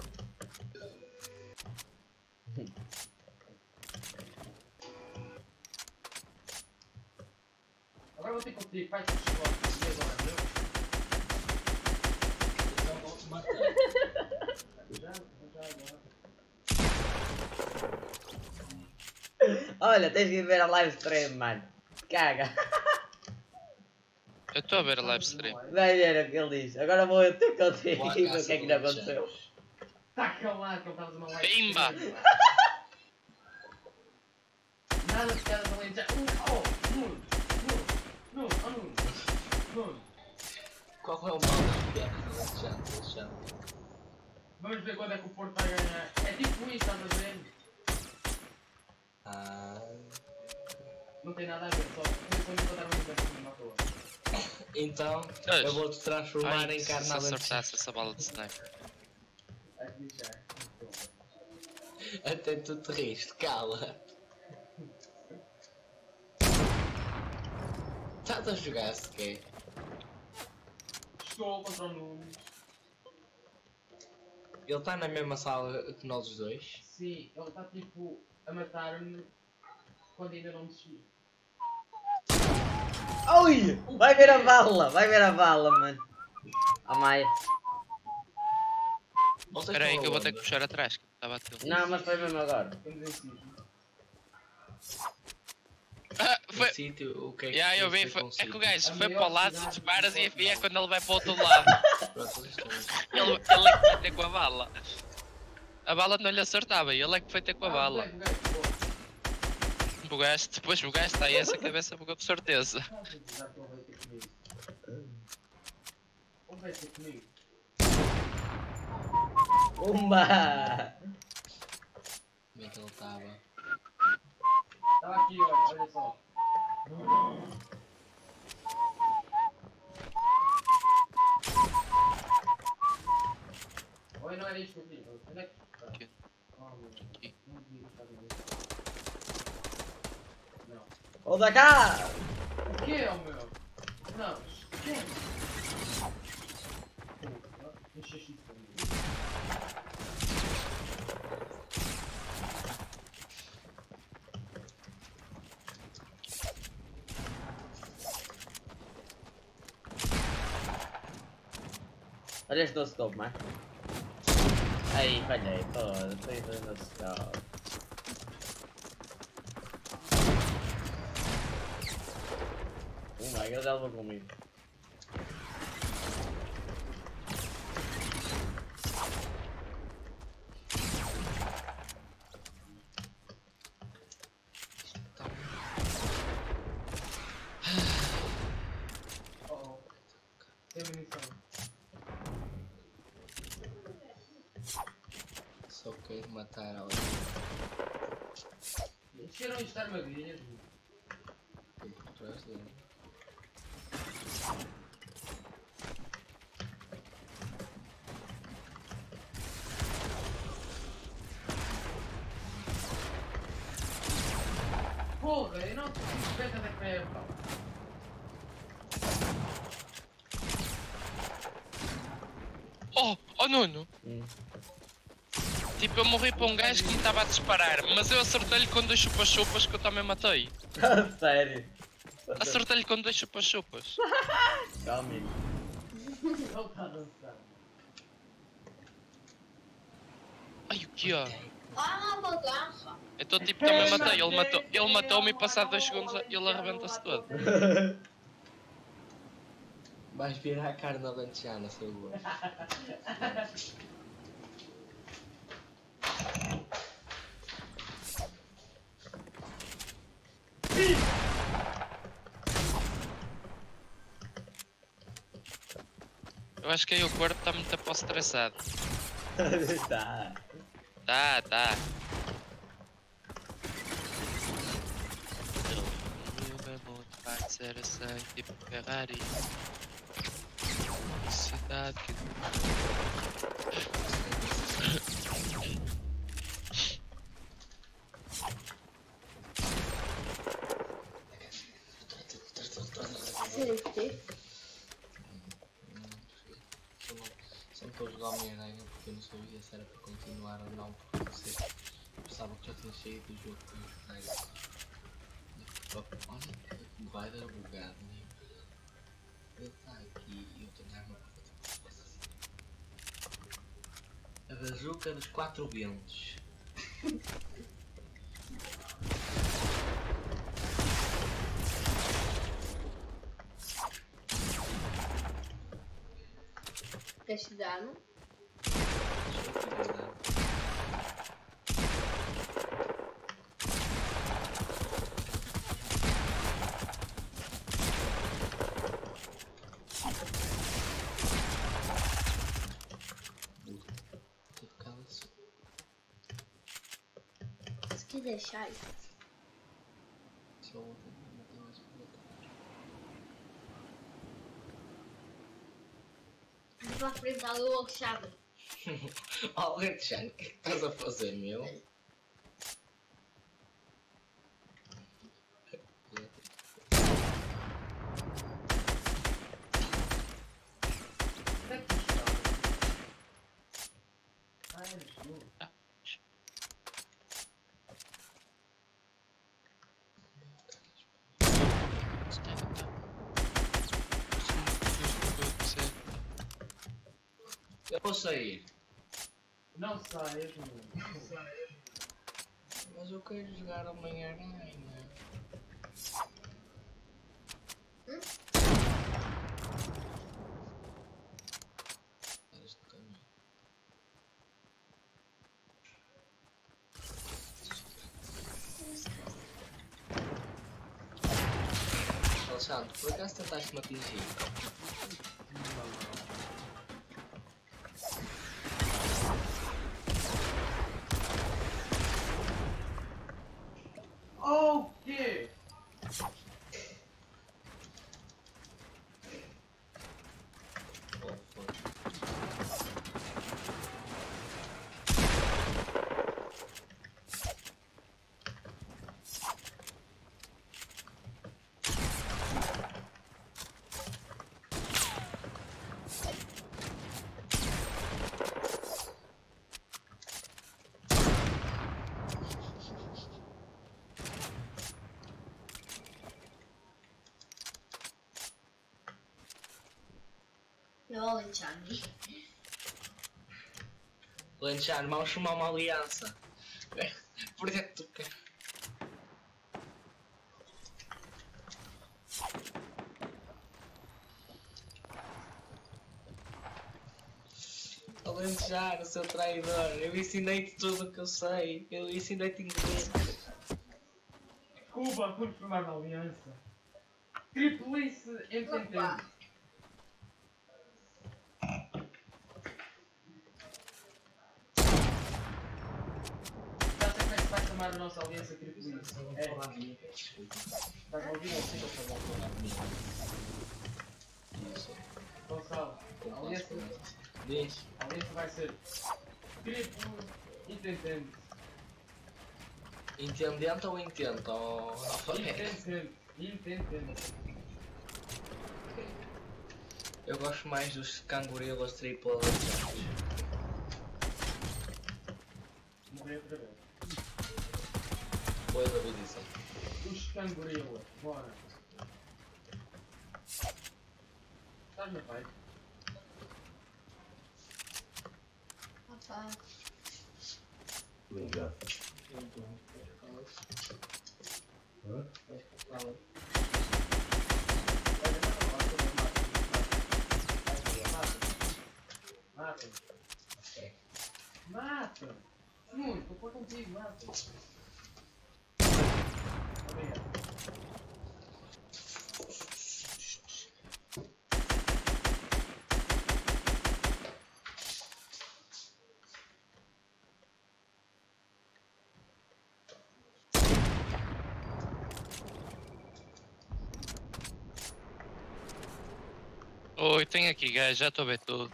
Agora vou ter que competir. Vai te chorar. E agora, meu? Então vou te matar. Já, já agora. Olha, tens que ir ver a live stream, mano. Caga. Eu estou a ver a live stream. Vai ver o que ele diz. Agora vou eu ter contigo e ver o que é que lhe aconteceu. Tá calado que ele estava a uma live. Pimba! Parada de piadas além já. Oh, Nuno! Nuno! Nuno! Oh, Nuno! Nuno! Qual é o mal das piadas Alexandre? Alexandre? Vamos ver quando é que o Porto vai ganhar. É tipo isso, estás a ver? Ah, Não tem nada a ver, só depois vou dar um exemplo na toa. então Pois. eu vou-te transformar Ai, em se carne alentejana. acertasse essa bola de sniper. Aqui já. Até tu te riste, cala. Estás a jogar sequer? Estou contra o Nuno. Ele está na mesma sala que nós os dois? Sim, ele está tipo a matar-me quando ainda não desci. Ui! Vai ver a bala! Vai ver a bala, mano. A Maia. Vocês Espera aí estão que eu vou ter que aonde? puxar atrás, que estava a ter. Não, mas foi mesmo agora. Estamos em sítio. Ah, No foi. sítio, o que é que Yeah, eu tens vi, a ver foi... com é que o sítio? gajo A foi maior para o lado, cidade se disparas de e Portugal. é quando ele vai para o outro lado. Pronto, vocês estão Ele, ele é que foi ter com a bala. A bala não lhe acertava e ele é que foi ter com a Ah, bala. buguei, buguei, pô. Bugaste, depois bugaste, está aí essa cabeça bugou de certeza. Já que ele veio ter comigo. Ele veio ter comigo. Umba! Como é que ele estava? Estava aqui, olha, olha só. Oi, não era isto aqui. Onde é que está? Aqui. Oh, meu Deus. Aqui. Não devia estar a ver. Não. Ou da cá! O que é, meu? Não, o que é? Encheste isso comigo. Olha este doce scope, mano. Aí, falhei, foda-se, foi do nosso scope. Oh my god, ela vai comigo. Oh, oh. Tem munição. Só quero matar alguém. Encheram isto de armadilhas. Estou por trás dele. Porra, eu não preciso ver até que é, pá. Oh, oh Nuno! Hum. Tipo, eu morri para um gajo que me estava a disparar, mas eu acertei-lhe com dois chupa-chupas que eu também matei. Sério? Acertei-lhe com dois chupa-chupas. Calma, amigo. Ele está a dançar. Ai, o que é? Ah, uma garra. Então tipo, também matei. Ele matou- ele matou-me e passado dois segundos ele arrebenta-se todo. Vais virar a carne alentejana, seu gosto. Eu acho que aí o corpo está muito após estressado. Tá. Tá, tá. Vai ser assim, tipo Ferrari. Cidade que. Safety. Só estou a jogar Homem-Aranha porque eu não sabia se era para continuar ou não, porque não sei. Pensava que já tinha saído do jogo para eu jogar isso. Olha, o Raider bugado, né? Ele está aqui e eu tenho arma para fazer. A bazuca dos quatro ventos. Queres te dar, não? Deixa eu te dar. fizer chai. Só outra, não tem mais uma outra. Vou pra frente da lua, chave. Oh, Alexandre, o que é que estás a fazer, meu? Onde é que está? Ah, é tu. Ah, Eu vou sair. Não saias, mano. Não saias. Mas eu quero jogar Homem-Aranha. Hum? Este caminho. Alexandre, por acaso tentaste me atingir? Oh, quê? Oh, fuck. Meu Alexandre. Lanchar, vamos formar uma aliança. Por que é que tu queres? Lanchar, seu traidor. Eu ensinei-te tudo o que eu sei. Eu ensinei-te inglês. Cuba por formar uma aliança. Triplice entendendo. Já sei como é que se vai chamar a nossa aliança Triplice. É. Estás a ouvir ou sim? Gonçalo, a aliança, Diz. a aliança vai ser triplo entendente. Intendente ou intento? Ou analfabeto? Entendente. Entendente. Eu gosto mais dos cangorilas tripla lanchados. Morri outra vez. Boa da edição. Os cangorilas. Bora. Estás na pai? Papá. Obrigado. Hã? Mata. Mata. Muito, vou pôr contigo, mata. Obrigado. Oi, tem aqui gajo, já estou a ver tudo.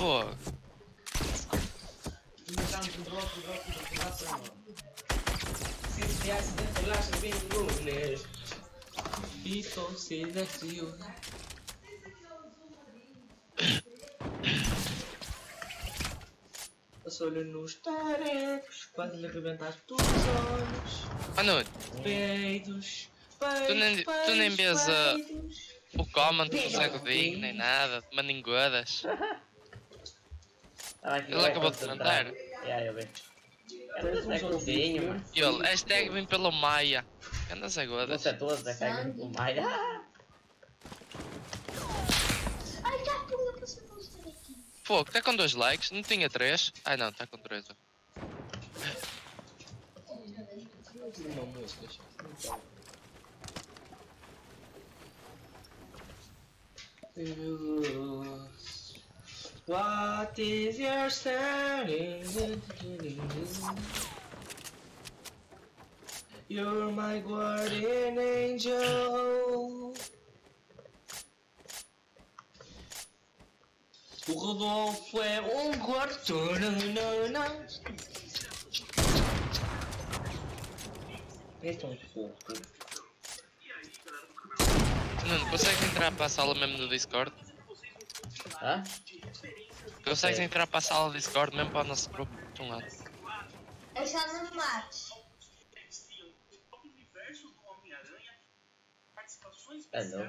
Fogo. Ainda estamos no bloco, no bloco, no bloco, no bloco. Se hace las lunes e se desceu. Olho nos tarecos, quase lhe arrebentaste todos os olhos. Ah não, Peidos, tu nem, peidos, tu nem vês a, peidos. o comment do Zé Godinho, nem nada, te mandem godas. Estava aqui Ele bem acabou de concentrado. mandar. Yeah, eu vi. Era Zé Godinho, mano. E ele, hashtag vem pelo Maia. Anda Zé Não godas. sei todos, é que é o Maia. Ai, já pula para você mostrar aqui. Fogo, está com dois likes, não tinha três. Ai não, está com três. Uma música. What is your saying? You're my guardian angel. O Rodolfo é um quarto. Não, não. Este é um fofo. Nuno, consegues entrar para a sala mesmo do Discord? Hã? Consegues entrar para a sala do Discord mesmo para o nosso grupo? De um lado. Eu já não me mates. Hello.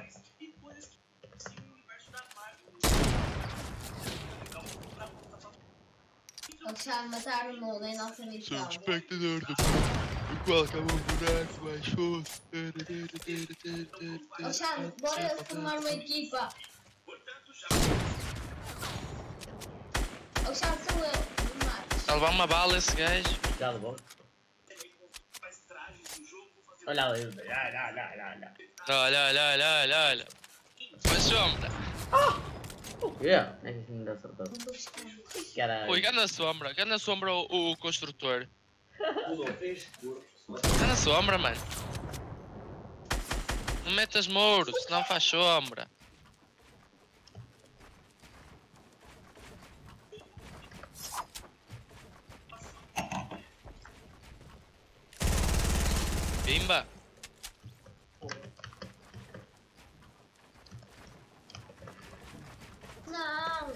Alexandre, matar o mundo em nossa missão. espectador do o qual acabou um buraco mais fosse. Alexandre, bora formar uma equipa. Alexandre, sou eu. Não me mates. Está a levar uma bala esse gajo. Já levou? Olha ali. Olha, olha, olha, olha. Olha, olha, olha, olha, olha. Uma sombra. O quê? É que me deu acertado. Não vou buscar. Caralho. Ui, gana sombra, gana sombra o, o construtor. Gana sombra, mano. Não metas muros, senão faz sombra. Pimba. Não.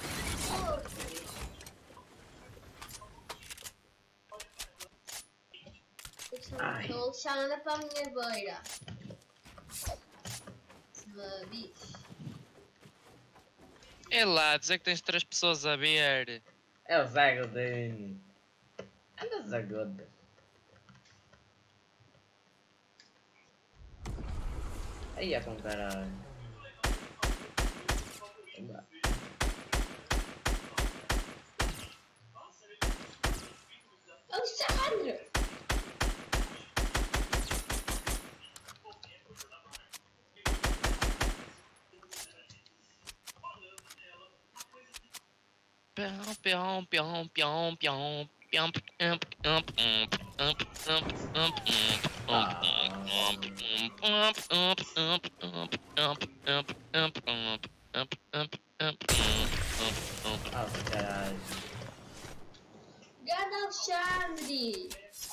Ai. O Alexandre anda para a minha beira. Se me diz. É lá, dizer que tens três pessoas a ver. É o Zé Godinho. Anda Zé Godinho. Aí é com caralho. Vamos lá. Alexandre! Pião, pião, pião, pião, pião. Pião, pião, pião, pião, pião, pião, pião, Ah, caralho. Ganda Alexandre!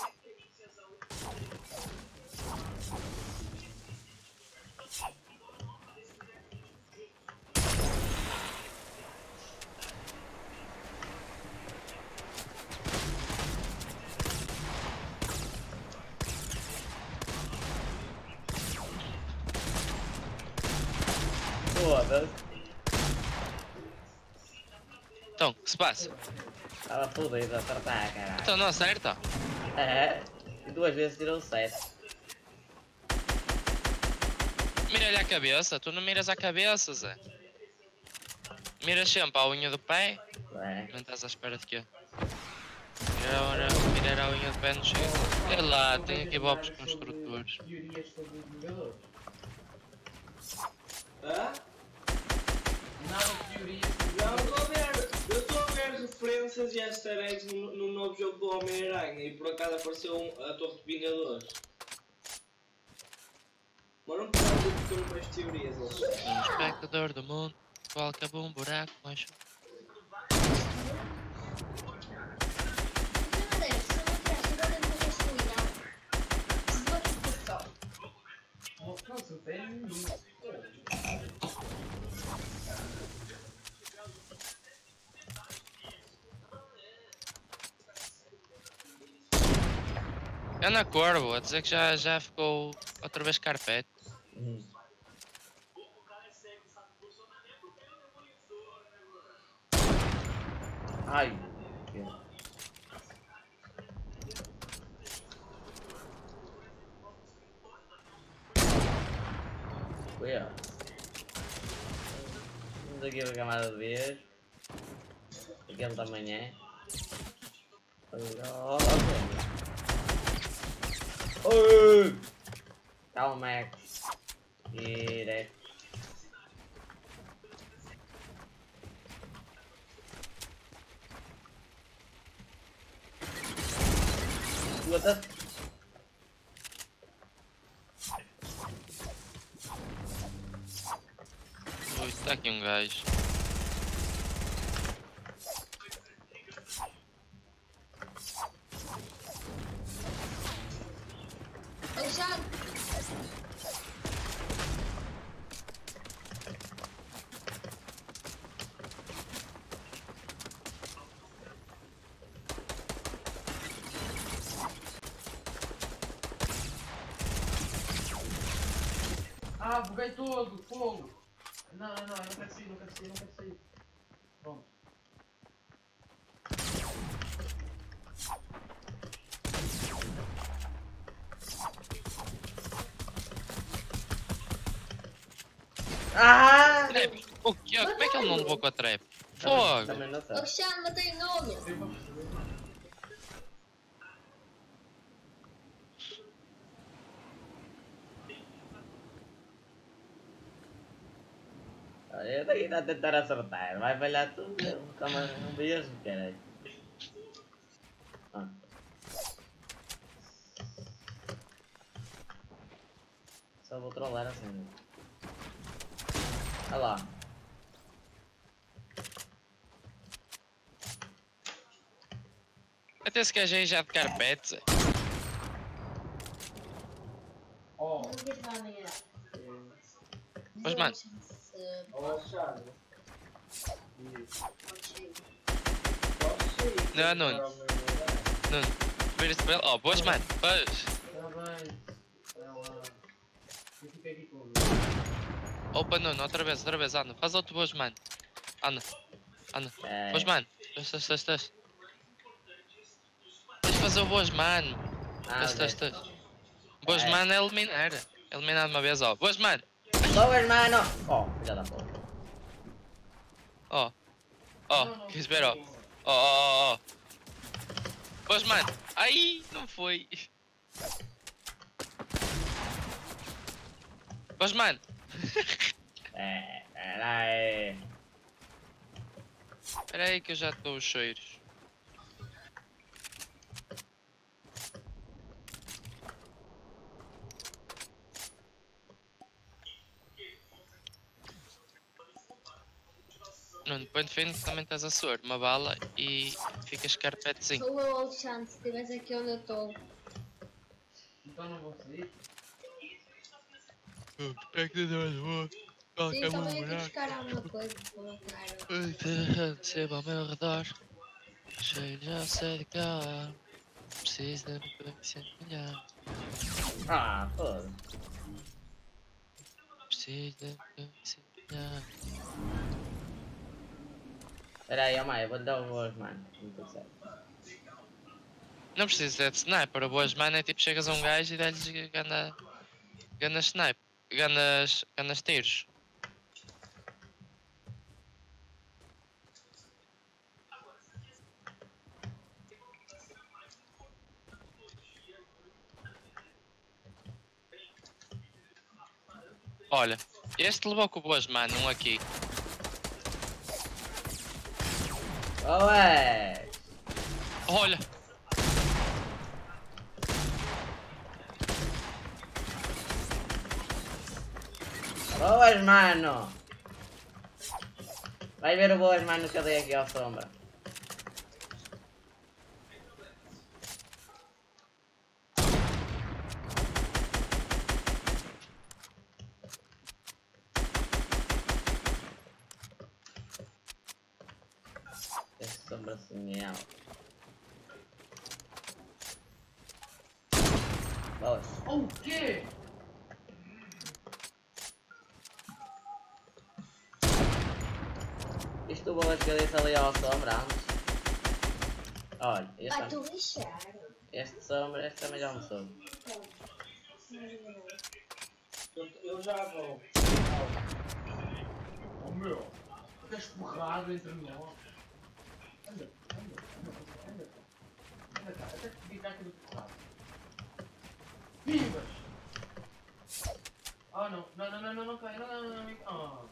Foda-se. Então, o que se passa? Estava fodido a acertar, caralho. Então não acerta? É. E duas vezes tirou sete. Mira-lhe a cabeça, tu não miras a cabeça, Zé. Miras sempre a unha do pé. É. Não estás à espera de quê? Mirar, mirar a unha do pé não chega. É lá, tem aqui bobos construtores. Teorias sobre os Vingadores. Hã? Nada de teorias. Não, estou a ver. Eu estou a ver referências e easter eggs no, no novo jogo do Homem-Aranha e por acaso apareceu um, a Torre de Vingadores. Mas não precisa de porque eu não vejo teorias. Eles. Um espectador do mundo, qual acabou um buraco mais. Nossa, tem isso. Ana Corvo, a dizer que já, já ficou outra vez carpete. Hum. Ai. Foi, ó. Vamos aqui a camada de vez. Aquele da manhã. Oh, oh. Calma, Max. Direto. What the? Ui, está aqui um gajo. Alexandre! Ah, buguei todo, fogo! Não, não, não, eu não quero sair, não quero sair, não quero sair. Pronto. Ah! Trap! O que? Como é que ele não levou com a trap? Fogo! Também não sei. Alexandre, matei o nome! Eu vou perceber. Eu daqui a tentar acertar, vai falhar tudo. Toma um beijo, caralho. Ah. Só vou trollar assim. Olha lá. Até esse gajo aí já de carpete. Oh, Não diz nada amanhã. Mas, mano. Alexandre. Não, Nuno. Nuno, vira-se para ele. Oh, boas, mano. Pois. Está bem. Vai lá. Eu fiquei aqui com o Opa, Nuno, outra vez, outra vez, anda. Faz outro boas, mano. Anda, anda. É. Boas, mano. Tens, tens, tens, tens. Tens de fazer o boas, mano. Ah, Tens, tens, ok. tens. Boas, É. mano é eliminar. Eliminar de uma vez, ó. Boas, mano. Boas, mano! Oh, já dá porra. Ó. Ó, Não, não, queres ver, ó. não. Ó, ó, ó, ó. Boas, mano. Ai, não foi. Boas, mano. É, peraí. Espera aí que eu já estou os cheiros. Nuno, põe de fim que também estás a suar uma bala e ficas carpetezinho. Sou eu, Alexandre, se estiveres aqui onde eu estou. Então não vou sair. É que não é Sim, só venho aqui buscar alguma coisa para o meu cara. Receba ao meu redor. Cheio já sei de cá. Preciso da minha melhor. Ah, foda. Preciso da minha melhor. Peraí, ó, mãe, eu vou lhe dar o voz, mano. Não tô certo. Não precisa ser de sniper. O boas mano é tipo chegas a um gajo e dá-lhes ganda. Ganda sniper. Gandas. Gandas tiros. Olha, este levou com o boas mano, um aqui. Ué! Olha! Boas, mano! Vai ver o boas, mano, que eu dei aqui ao sombra. bracinho. Boas. O quê? Isto levou as cabeças ali ao sombra antes. Olha, este, Vai é- tu lixar. este sombra, este também já almoçou. Eu, eu já vou. Oh meu, estás porrado entre nós. Anda, anda, anda, anda. Anda cá, até que ficar aqui do porrado. Vivas! Ah não, não, não, não, não, não cai, não, não, não, não, ah.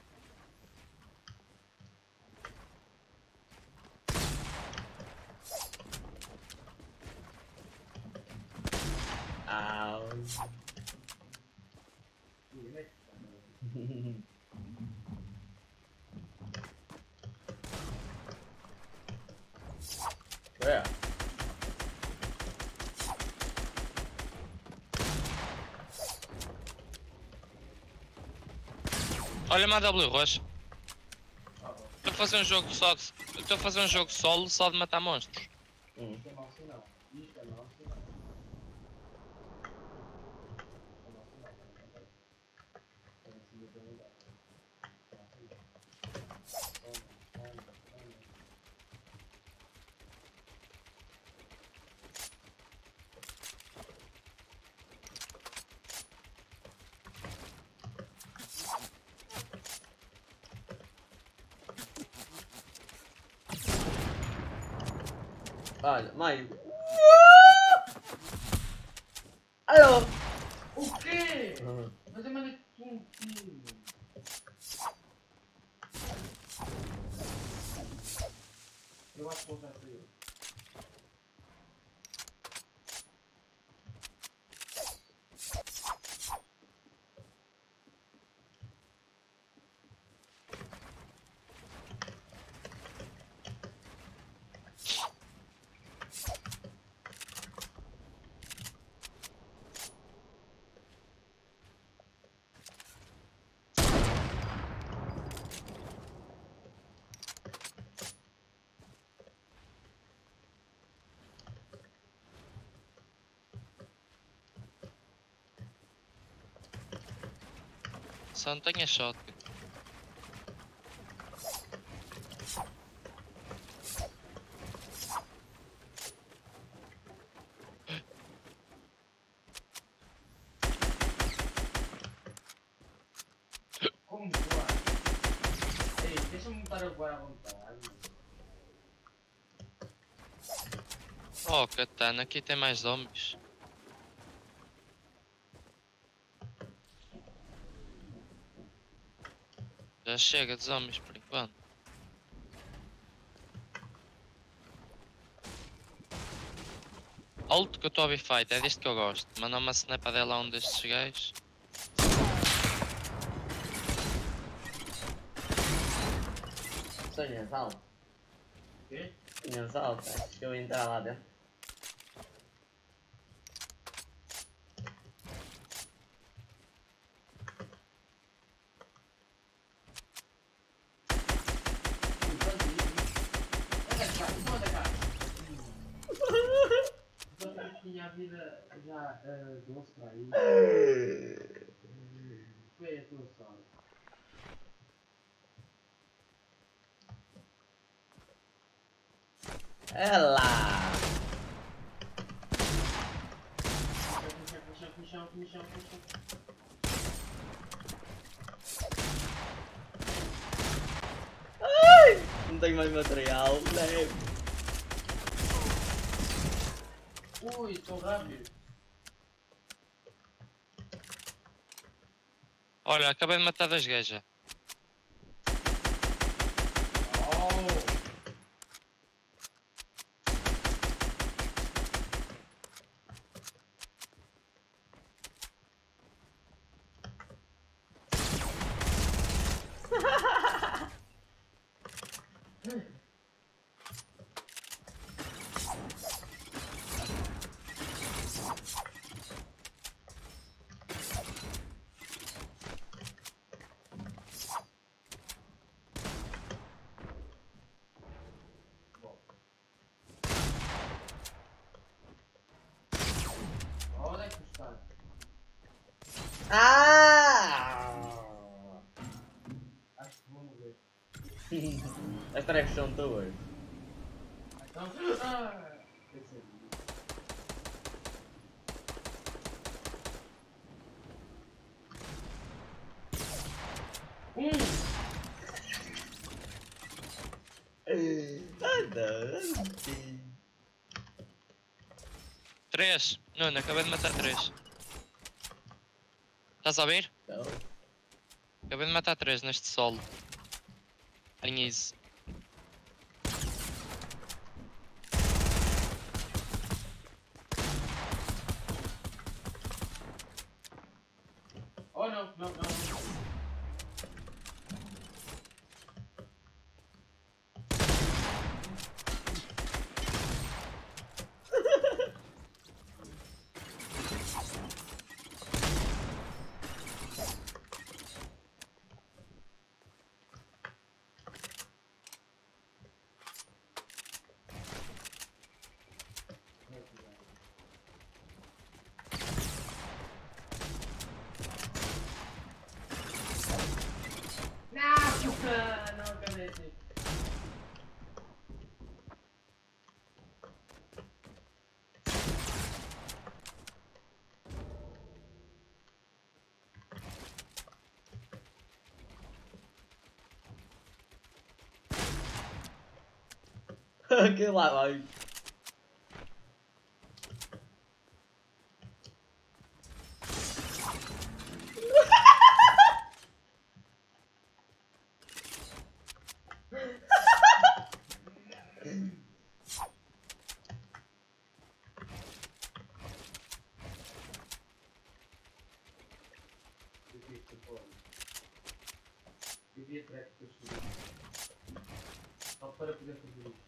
Au. Ué. Olha-me a W roxa. Estou a fazer um jogo só de... Estou a fazer um jogo solo só de matar monstros. Hum. Isto é mau sinal. Isto é mau sinal. É mau sinal. É mau sinal. Olha, mãe. Alô? O quê? Uhum. Mas eu mandei um tiro. Eu acho que vou usar eu. Só não tenho a shotgun. Como voar? Ei, deixa-me botar a voar à vontade. Oh, katana, aqui tem mais zombies. Já chega de zombies por enquanto. Alto que eu estou a ouvir fight, é disto que eu gosto. Mandar uma snap dela a um destes gajos. Sonhas alto. Quê? Sonhas alto, acho que eu ia entrar lá dentro. Tinha a vida já uh, doce para aí. Foi a tua sorte. É lá. Puxa, puxa, puxa, puxa. Ai, não tenho mais material, leve. Ui, estou rápido. Olha, acabei de matar dois gajos. Oh! As tarefas são tuas. Então. Ah, tem que ser. Um! Anda, Três. Nuno, acabei de matar três. Estás a ouvir? então. Acabei de matar três neste solo. Em easy. Oh não, não, não. Não, não acabei assim. Aquele lá vai. Eu vi a track que eu escolhi. Só para poder fazer isto.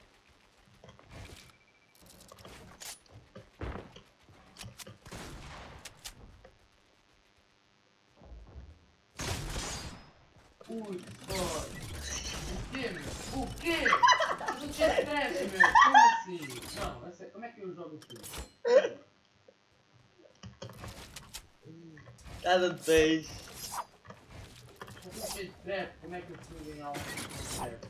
Ui, boy. O quê, meu? O quê? Eu não tinha stress, meu. Como assim? Não, essa- como é que eu jogo assim? Cada vez. Eu não tinha stress, como é que eu fui ganhar um stress?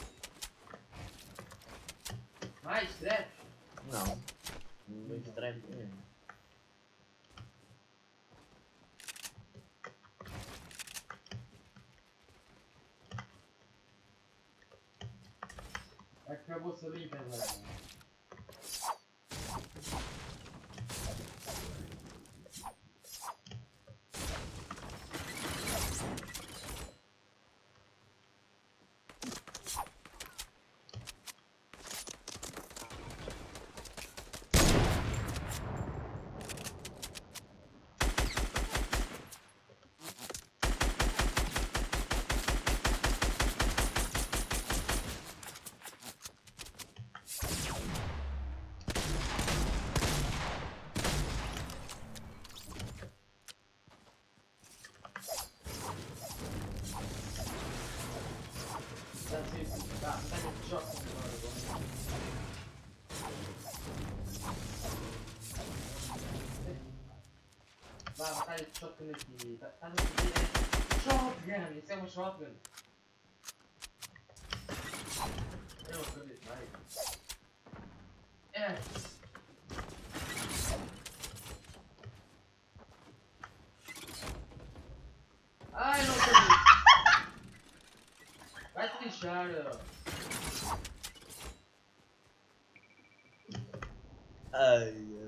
Mais stress? Não. Não estranho mesmo. Acabou-se a brincadeira. Tá, sim, tá, tá com choque agora. Vá, batalha de shotgun aqui. Tá, tá no que shotgun! Isso é uma shotgun! Eu não acredito, vai. É! Ai, não acredito! Vai te lixar! Ai, ai.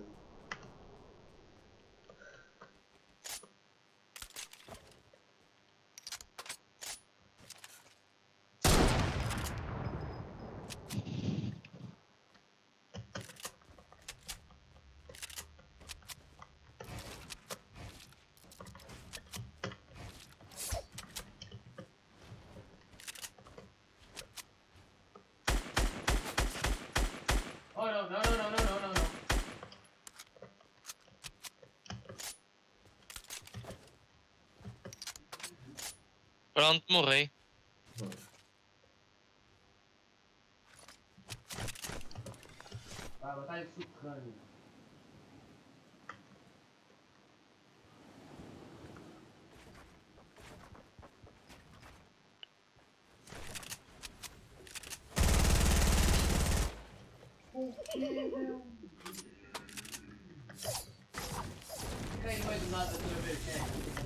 Oh não, não, não, não, não, não, não, não. Pronto, morri. Vá, batalha de subterrâneo. Quem não é do nada outra vez, quem?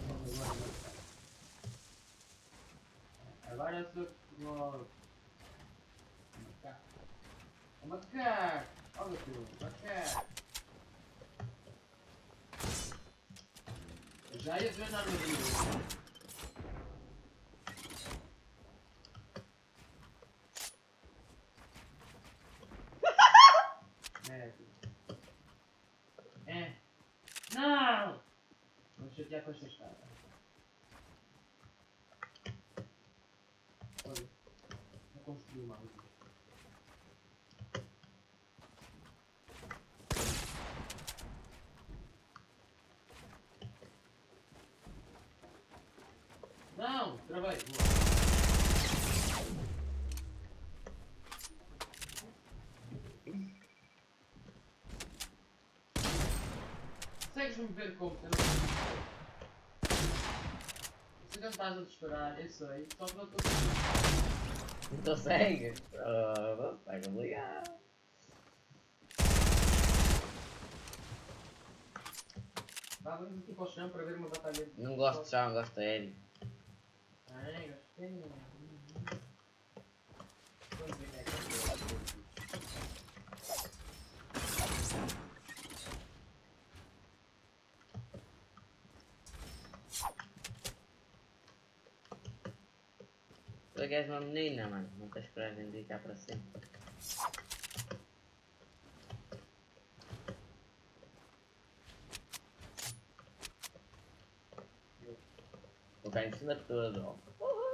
Agora sou o macaco. O macaco! Olha tu, macaco! Eu já ia treinar no vídeo. É. Não! Vamos chatear com esta escada. Olha, vou construir uma luz. Não! Travei! Boa. Consegues-me ver como? Eu não sei que não estás a disparar, eu sei, só que não estou a Não consegue? Oh, vai complicado. Vá, vamos aqui para o chão para ver uma batalha. Não gosto de chão, gosto de aéreo. Ai, gostei. Vamos ver quem é que eu Tu é que és uma menina, mano. Não tens coragem de ir cá para cima. Vou cá em cima de tudo, ó.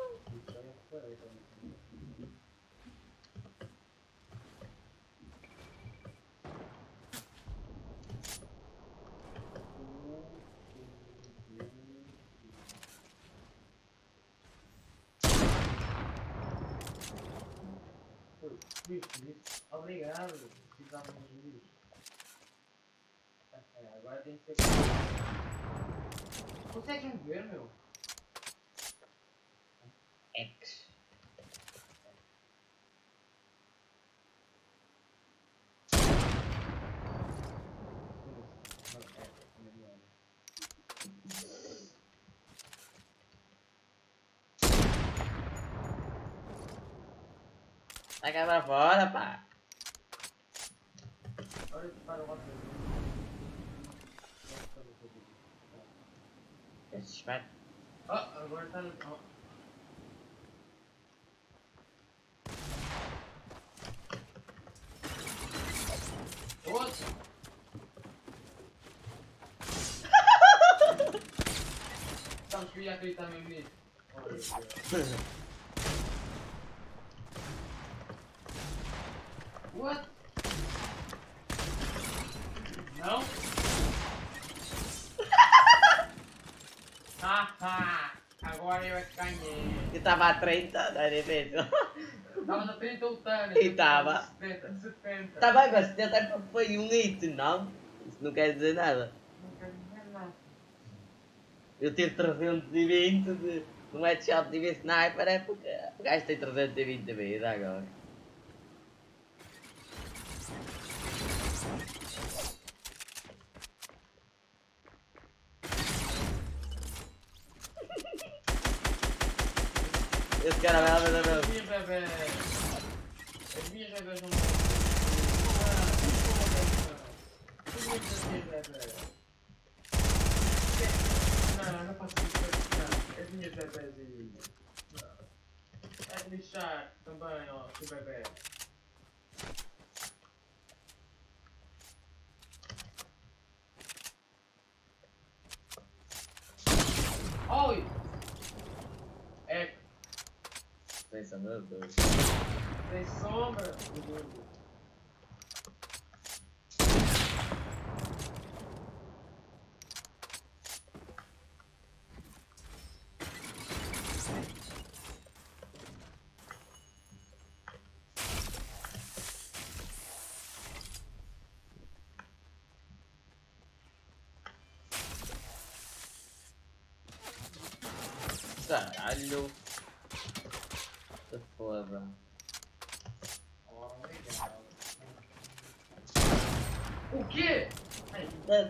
Obrigado, precisávamos disso. Agora tem que ter. Conseguem ver, meu? X. Sai cá pra fora, pá. Olha que para o outro. Esse esperto. Ah, agora está no. Oh. Outro! Sabes que eu ia acreditar mesmo nisso? What? Não? Haha! Agora eu é que ganhei! Eu estava a trinta, não é difícil. Estava na trinta lutando! E estava. setenta, setenta! Tá bem, mas setenta foi um hit, não? Isso não quer dizer nada. Não quero dizer nada! Eu tive trezentos e vinte de um headshot de sniper, é porque o gajo tem trezentos e vinte de vida agora. Esse cara vai lá fazer As meu. minhas bebés! As minhas bebés não. As minhas bebés! Não, não faço isso. Não, as minhas bebezinhas. É de lixar também, ó, que bebê. Oi! É, Pensa, meu Deus. tem sombra. Caralho. Se foda. Oh, legal. O quê? Ai, Da-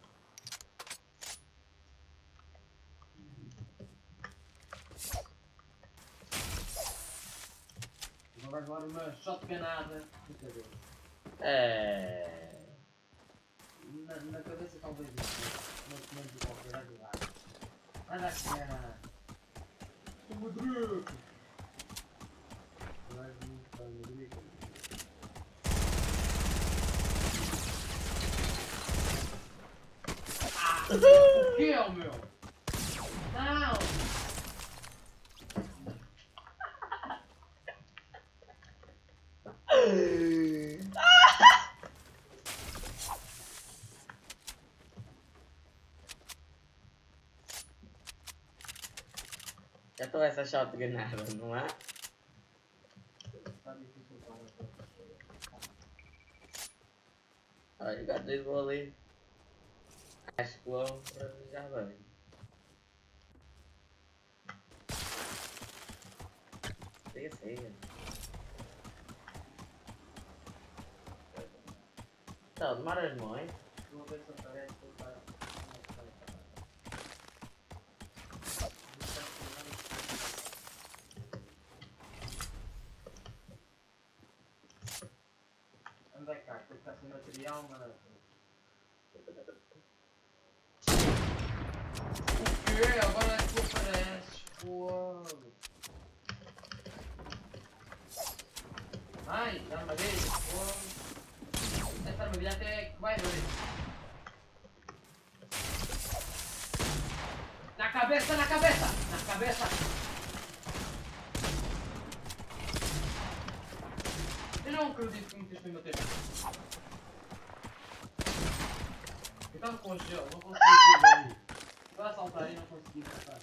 não vais levar uma shotgunada. Brincadeira. É. Na, na cabeça talvez isso. Não te lembro de qualquer lado. Olha aqui, ah. O Madrid! Vai muito para o Madrid. Ah! O que é o meu? Não! Já estou essa shotgunada, não é? Está difícil para uma coisa. Olha, já dois vou ali. Acho que vou já bem. Siga, siga. Então, demoras muito. Vou ver se aparece para. Anda cá, que está sem material, mas. O quê? Agora é que tu apareces, fogo! Ai, dá armadilha, fogo! Esta armadilha até é que vai doer! Na cabeça, na cabeça! Na cabeça! Eu não acredito que me meteste em bater. Eu estava com gelo, não consegui sair dali. Estava a saltar e não consegui saltar.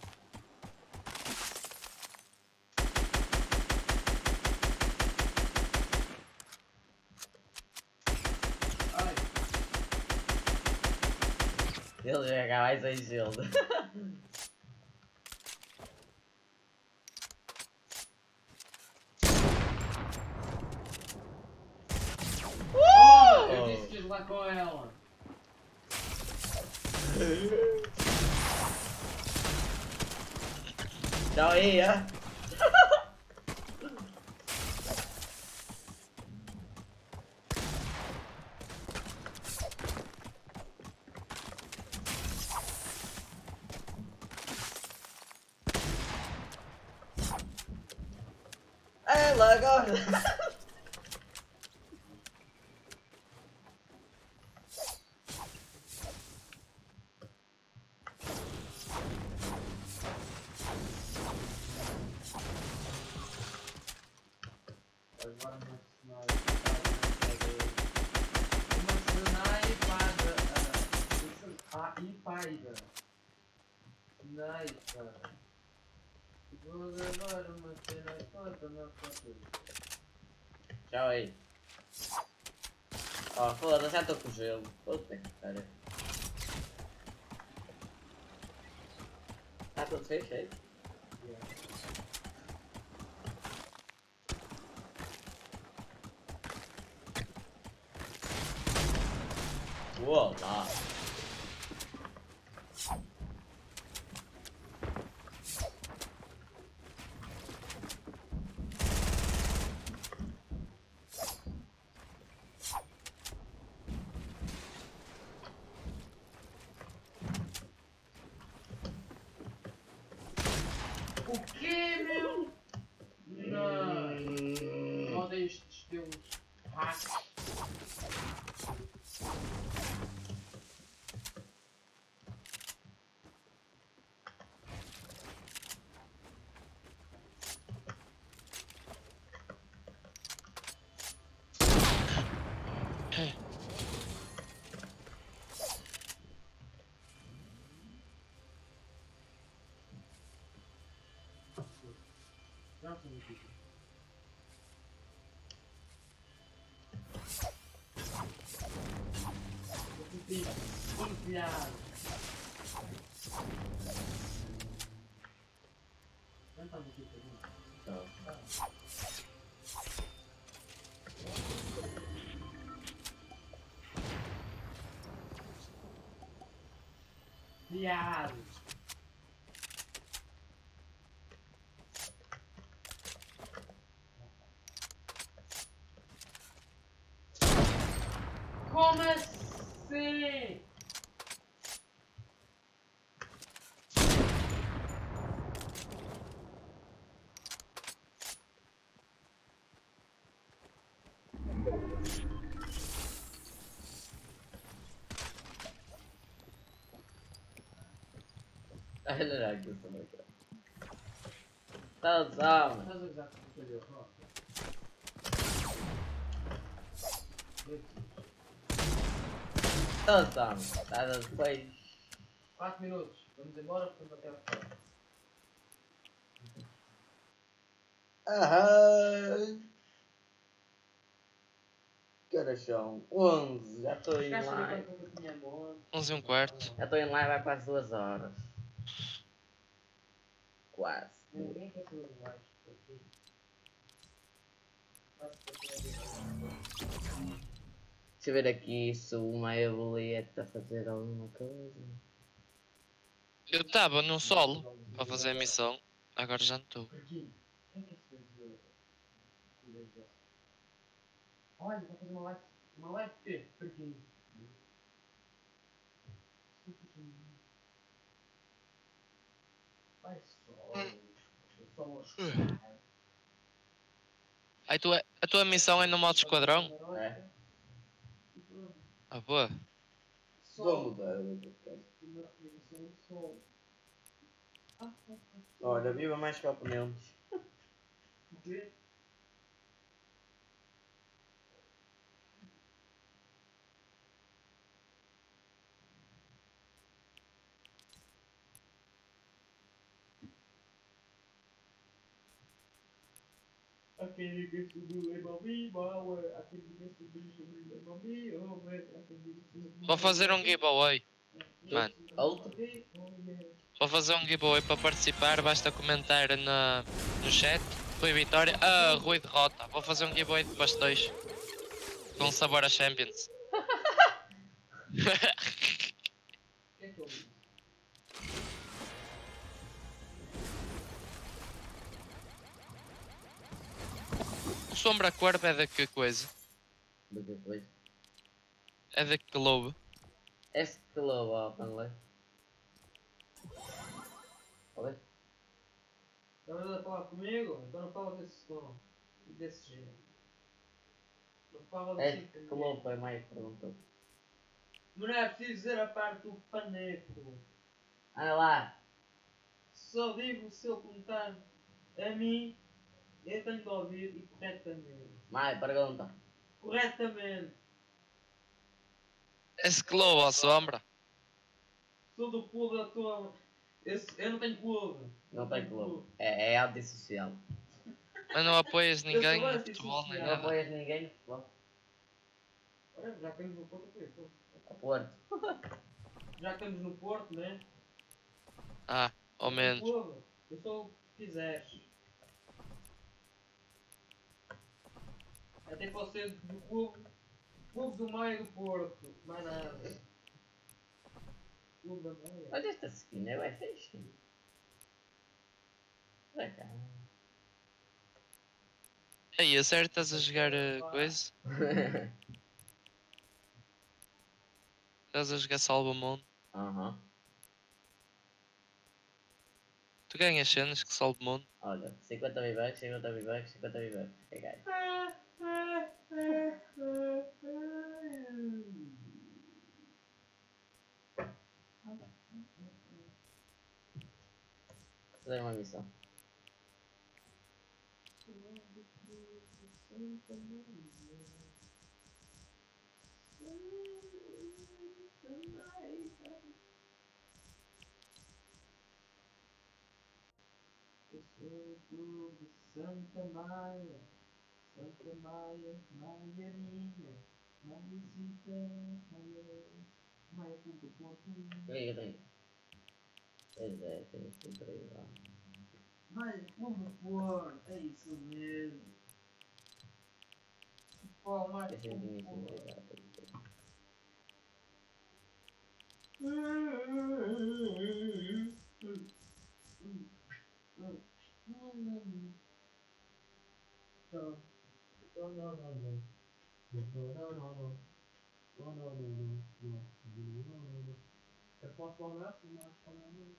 Ai, Ele joga mais em gelo. oh, eu disse que ia jogar com ela. Tchau aí, é? Ela agora! Agora uma snipada. Uma snipada. Sniper. Vou levar uma snipada na cabeça. Tchau aí. Ó, foda-se, já estou com gelo. Puta que pariu. Está tudo feito aí? Uou, lá. O quê, meu? Não. Odeio estes teus hacks. Não sou muito difícil. Eu fiquei empilhado. Não está muito difícil. Não. Viado. Como assim? Olha lá que isso não é. Tá usando. Estás a usar como falhou, ó. Tá usando. Tá depois. quatro minutos. Vamos embora porque vamos até a fora. Aham. Que horas são? onze. Já estou em Queres saber live. quanto eu tinha monte? onze e um quarto. Já estou em live há quase duas horas. Quase. Ninguém quer saber do live. Aqui. Deixa eu ver aqui se o Maia Bolete está a fazer alguma coisa. Eu estava num solo para fazer a missão. Agora já não estou. Aqui. Quem quer saber do olha, vou fazer uma live. Uma live de quê? Aqui. Vai só. Só. Aí tu é, a tua missão é no modo esquadrão? É. Ah, boa. Vou mudar. Olha, viva mais que oponentes. O quê? Aquele que subiu é Bobby, Bauer, aquele que subiu é Bobby, Vou fazer um giveaway. Mano, Outro? vou fazer um giveaway para participar. Basta comentar na, no chat. Rui Vitória. Ah, Rui Derrota. Vou fazer um giveaway de pastéis. Com sabor a Champions. que é que eu vi? O Sombra Corpo é da que coisa? Do que foi? É da que lobo. Esse que logo, ó, Panley. Olha. Estás a falar comigo? Então não fala desse tom. Desse jeito. Não fala Esse desse que logo foi mais que perguntou. Não é preciso dizer a parte do paneco. Olha lá. Só digo o seu comentário. A mim, eu tenho de ouvir e corretamente. Mais pergunta. Corretamente. Esse que lobo, ó Sombra. Sou do clube da tua. Esse, eu não tenho clube. Não tem clube. É, é antissocial. Mas não apoias ninguém sou no futebol nem antissocial. Não nada. apoias ninguém no futebol. Olha, já temos no Porto, ok, então. A Porto. Já estamos no Porto, né? Ah, ao menos. Clube. Eu sou o que quiseres. Até pode ser do clube. Clube do Maio do Porto. Mais nada. Clube da Maia. Olha esta skin, é bem fixe. Olha cá. Aí, a sério estás a jogar uh, coisa? Estás a jogar Salva Mundo? Aham. Tu ganhas cenas que Salva Mundo? Olha, cinquenta V-Bucks, cinquenta V-Bucks, cinquenta V-Bucks. É ganho. Fazer uma missão. Santa Maia, Santa Maia, Maia minha, Maiazita, Maia, Maia ponto ponto. O que é que eu tenho? Pois é, tenho que por aí lá. Maia como for, é isso mesmo. Pô, Maia Esse eu tinha como isso for. ligado. No, no, no, no, no. No, no, no, no, no. No, no, no, no, no. No, no, no, no. Eu posso falar assim, mas falar não.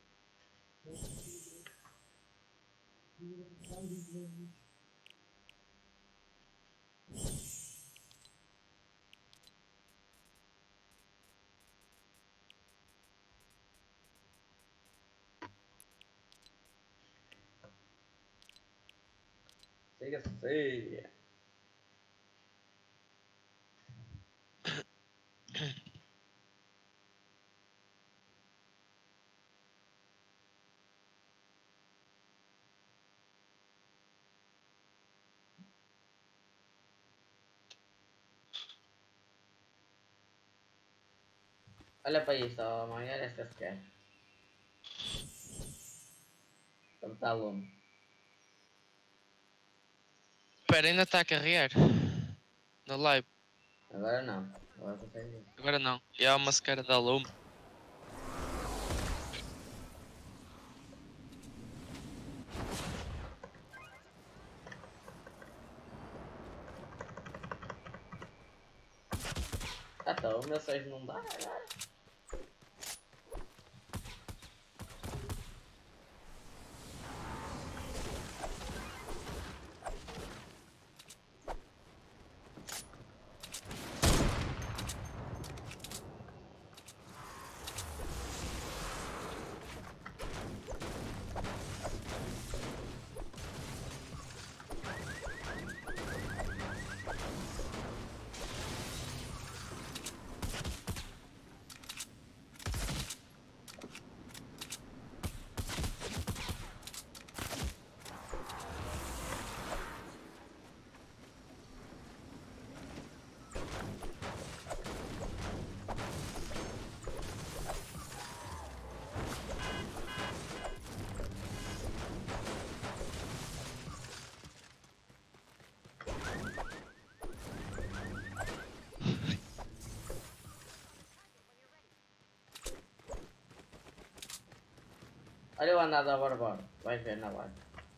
Siga, siga. Olha para isto, ó, mãe, olha esta sequer. Como está lume. Espera, ainda está a carregar. No live. Agora não. Agora consegue ver. Agora não. E há uma sequer da lume. Ah, tá, o meu seis não dá agora. Olha o andar da Barbora. Vai ver na live.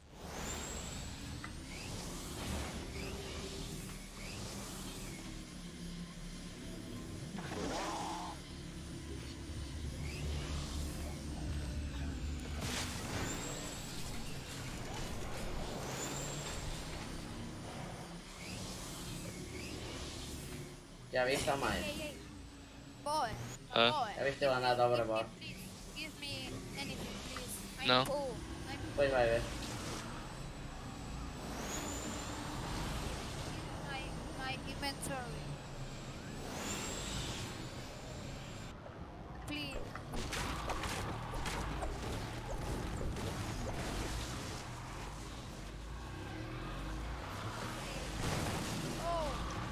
Já viste a mais? Hey, hey. Boy. Ah. Boy. Já viste o andar da Barbora? Please, give me anything, please. I'm No. full. I'm Depois vai ver. my my inventory. Please. Oh.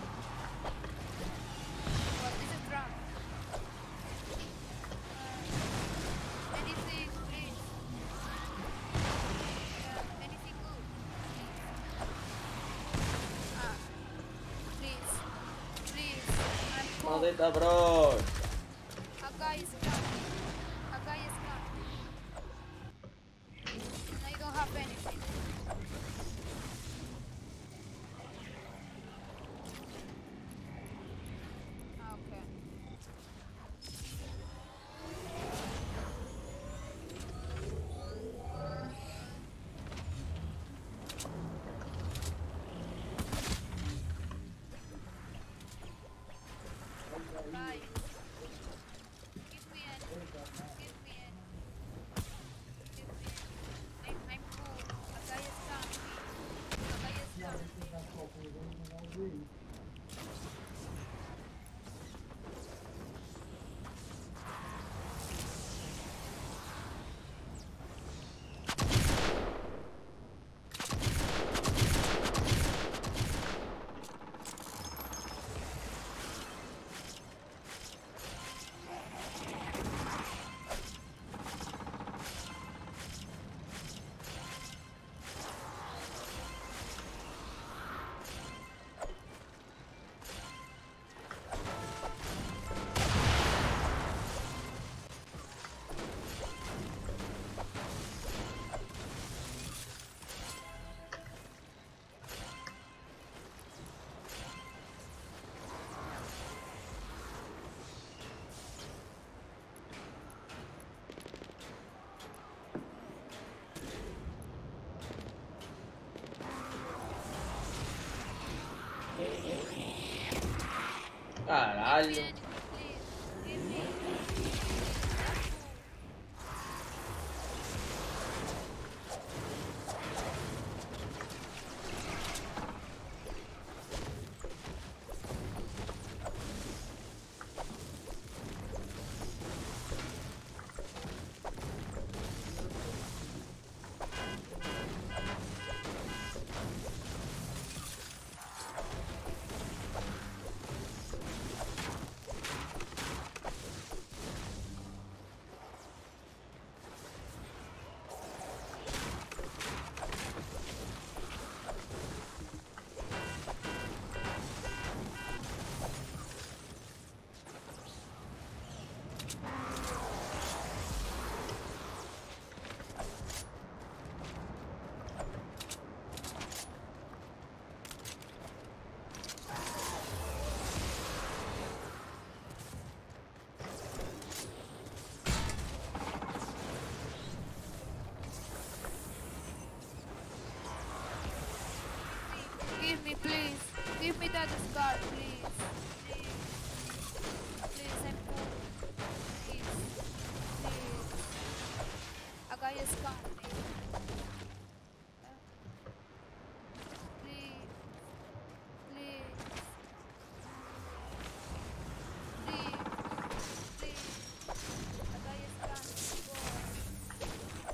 What is a drum? Uh, anything, please. Uh, anything good, please. Ah, please, please. I'm full. Maldita bros! A guy is coming. A guy is coming. I don't have anything. Okay. Bye. Give me an. Give me an. Give me an. I'm, I'm full. A guy is coming. A guy is coming. Caralho. Give me anything, please. Give me. Give me, please. Give me that scar, please. Please. Please, I'm poor. Please. Please. I got your scar, please. Uh, Please. Please. Please. Please. I got your scar, boy.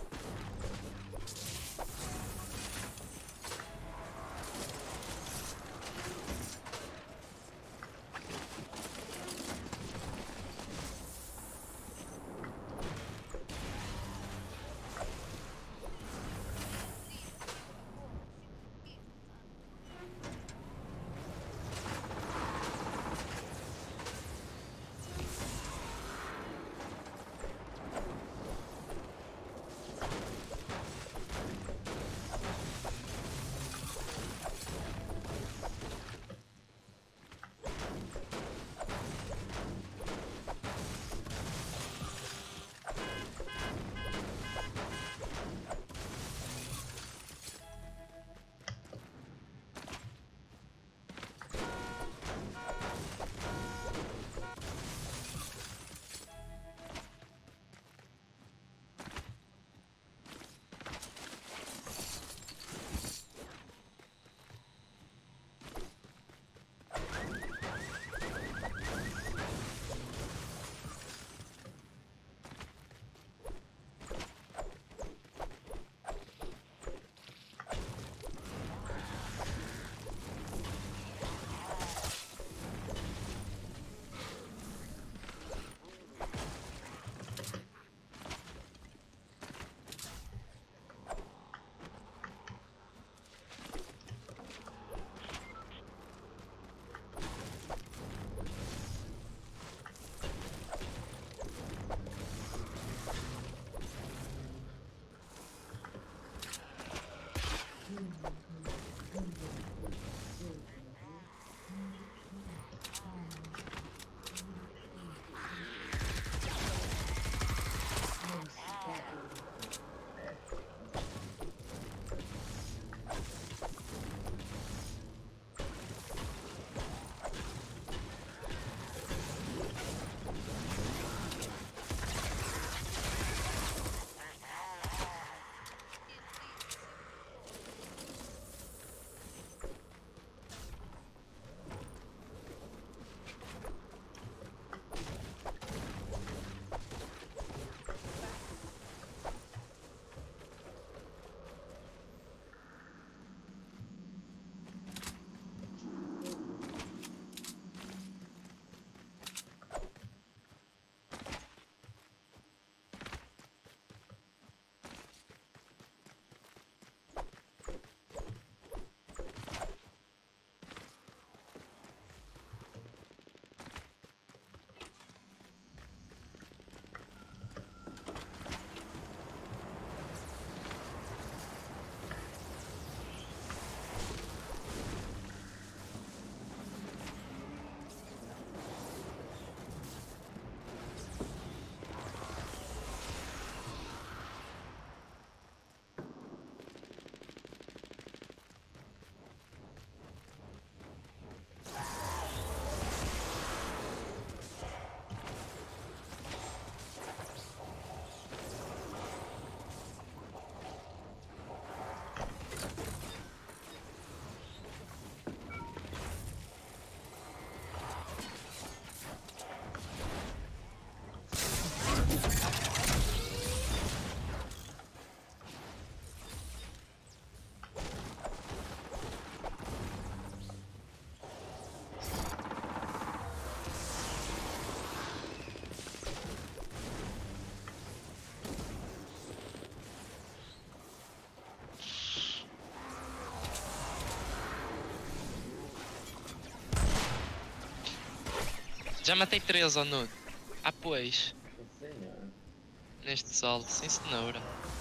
Já matei três ao nudo. Ah, pois. Sim, senhor. Neste sol, sem cenoura.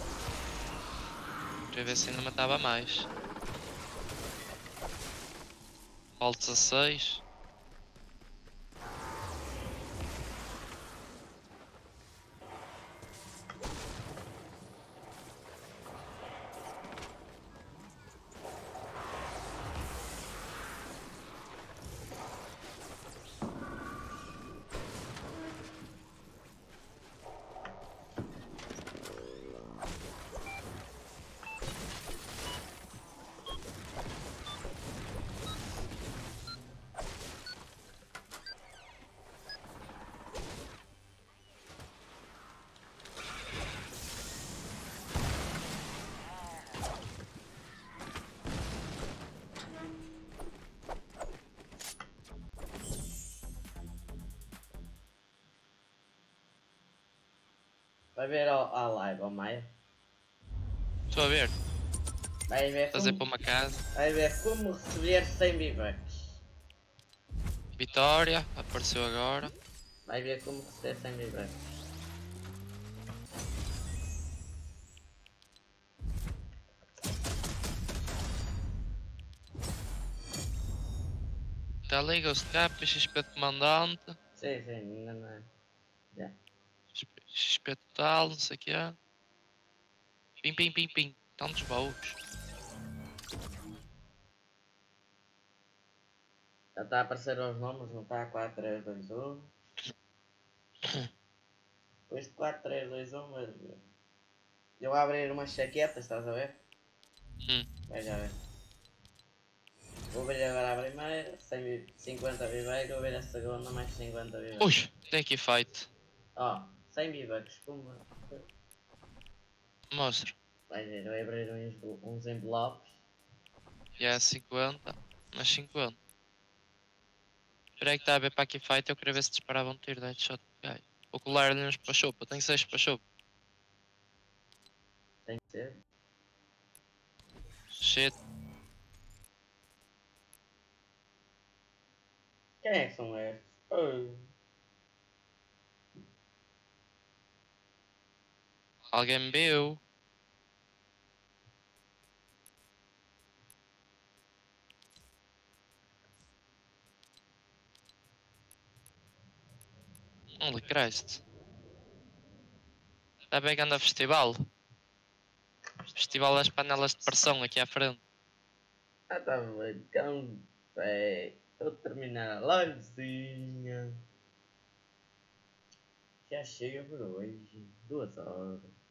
Queria ver se ainda matava mais. Falta dezasseis. Vai ver ao- a live, ó Maia. Estou a ver. Vai ver Fazer para como, uma casa. vai ver como receber cem V-Bucks. Vitória. Apareceu agora. Vai ver como receber cem V-Bucks. Já liga o Scap, X P de comandante. Sim, sim, ainda não é. X P total, não sei o que é. Pim, pim, pim, pim. Tantos baús. Já está a aparecer os nomes, não está? quatro, três, dois, um. Depois de quatro, três, dois, um, mas... Eu vou abrir umas chaquetas, estás a ver? Hum. Vai já ver. Vou ver agora a primeira, cem, cinquenta V-Bucks, vou ver a segunda, mais cinquenta V-Bucks. Ui, tem aqui fight. Ó, oh, cem V-Bucks, pumba. Mostra. Vai ver, vai abrir uns, uns envelopes. Já é cinquenta. Mais cinquenta. Espera aí que está a ver para aqui fight. Eu queria ver se disparava um tiro de headshot. Vou colar ali uns para chopa. Tenho seis para chopa. Tem que ser. Shit. Quem é que são estes? Oh. Alguém me viu. Holy Christ. Está bem que anda festival. Festival das panelas de pressão aqui à frente. Ah, tá bem, então, é, vou terminar a livezinha. Já chega por hoje, duas horas.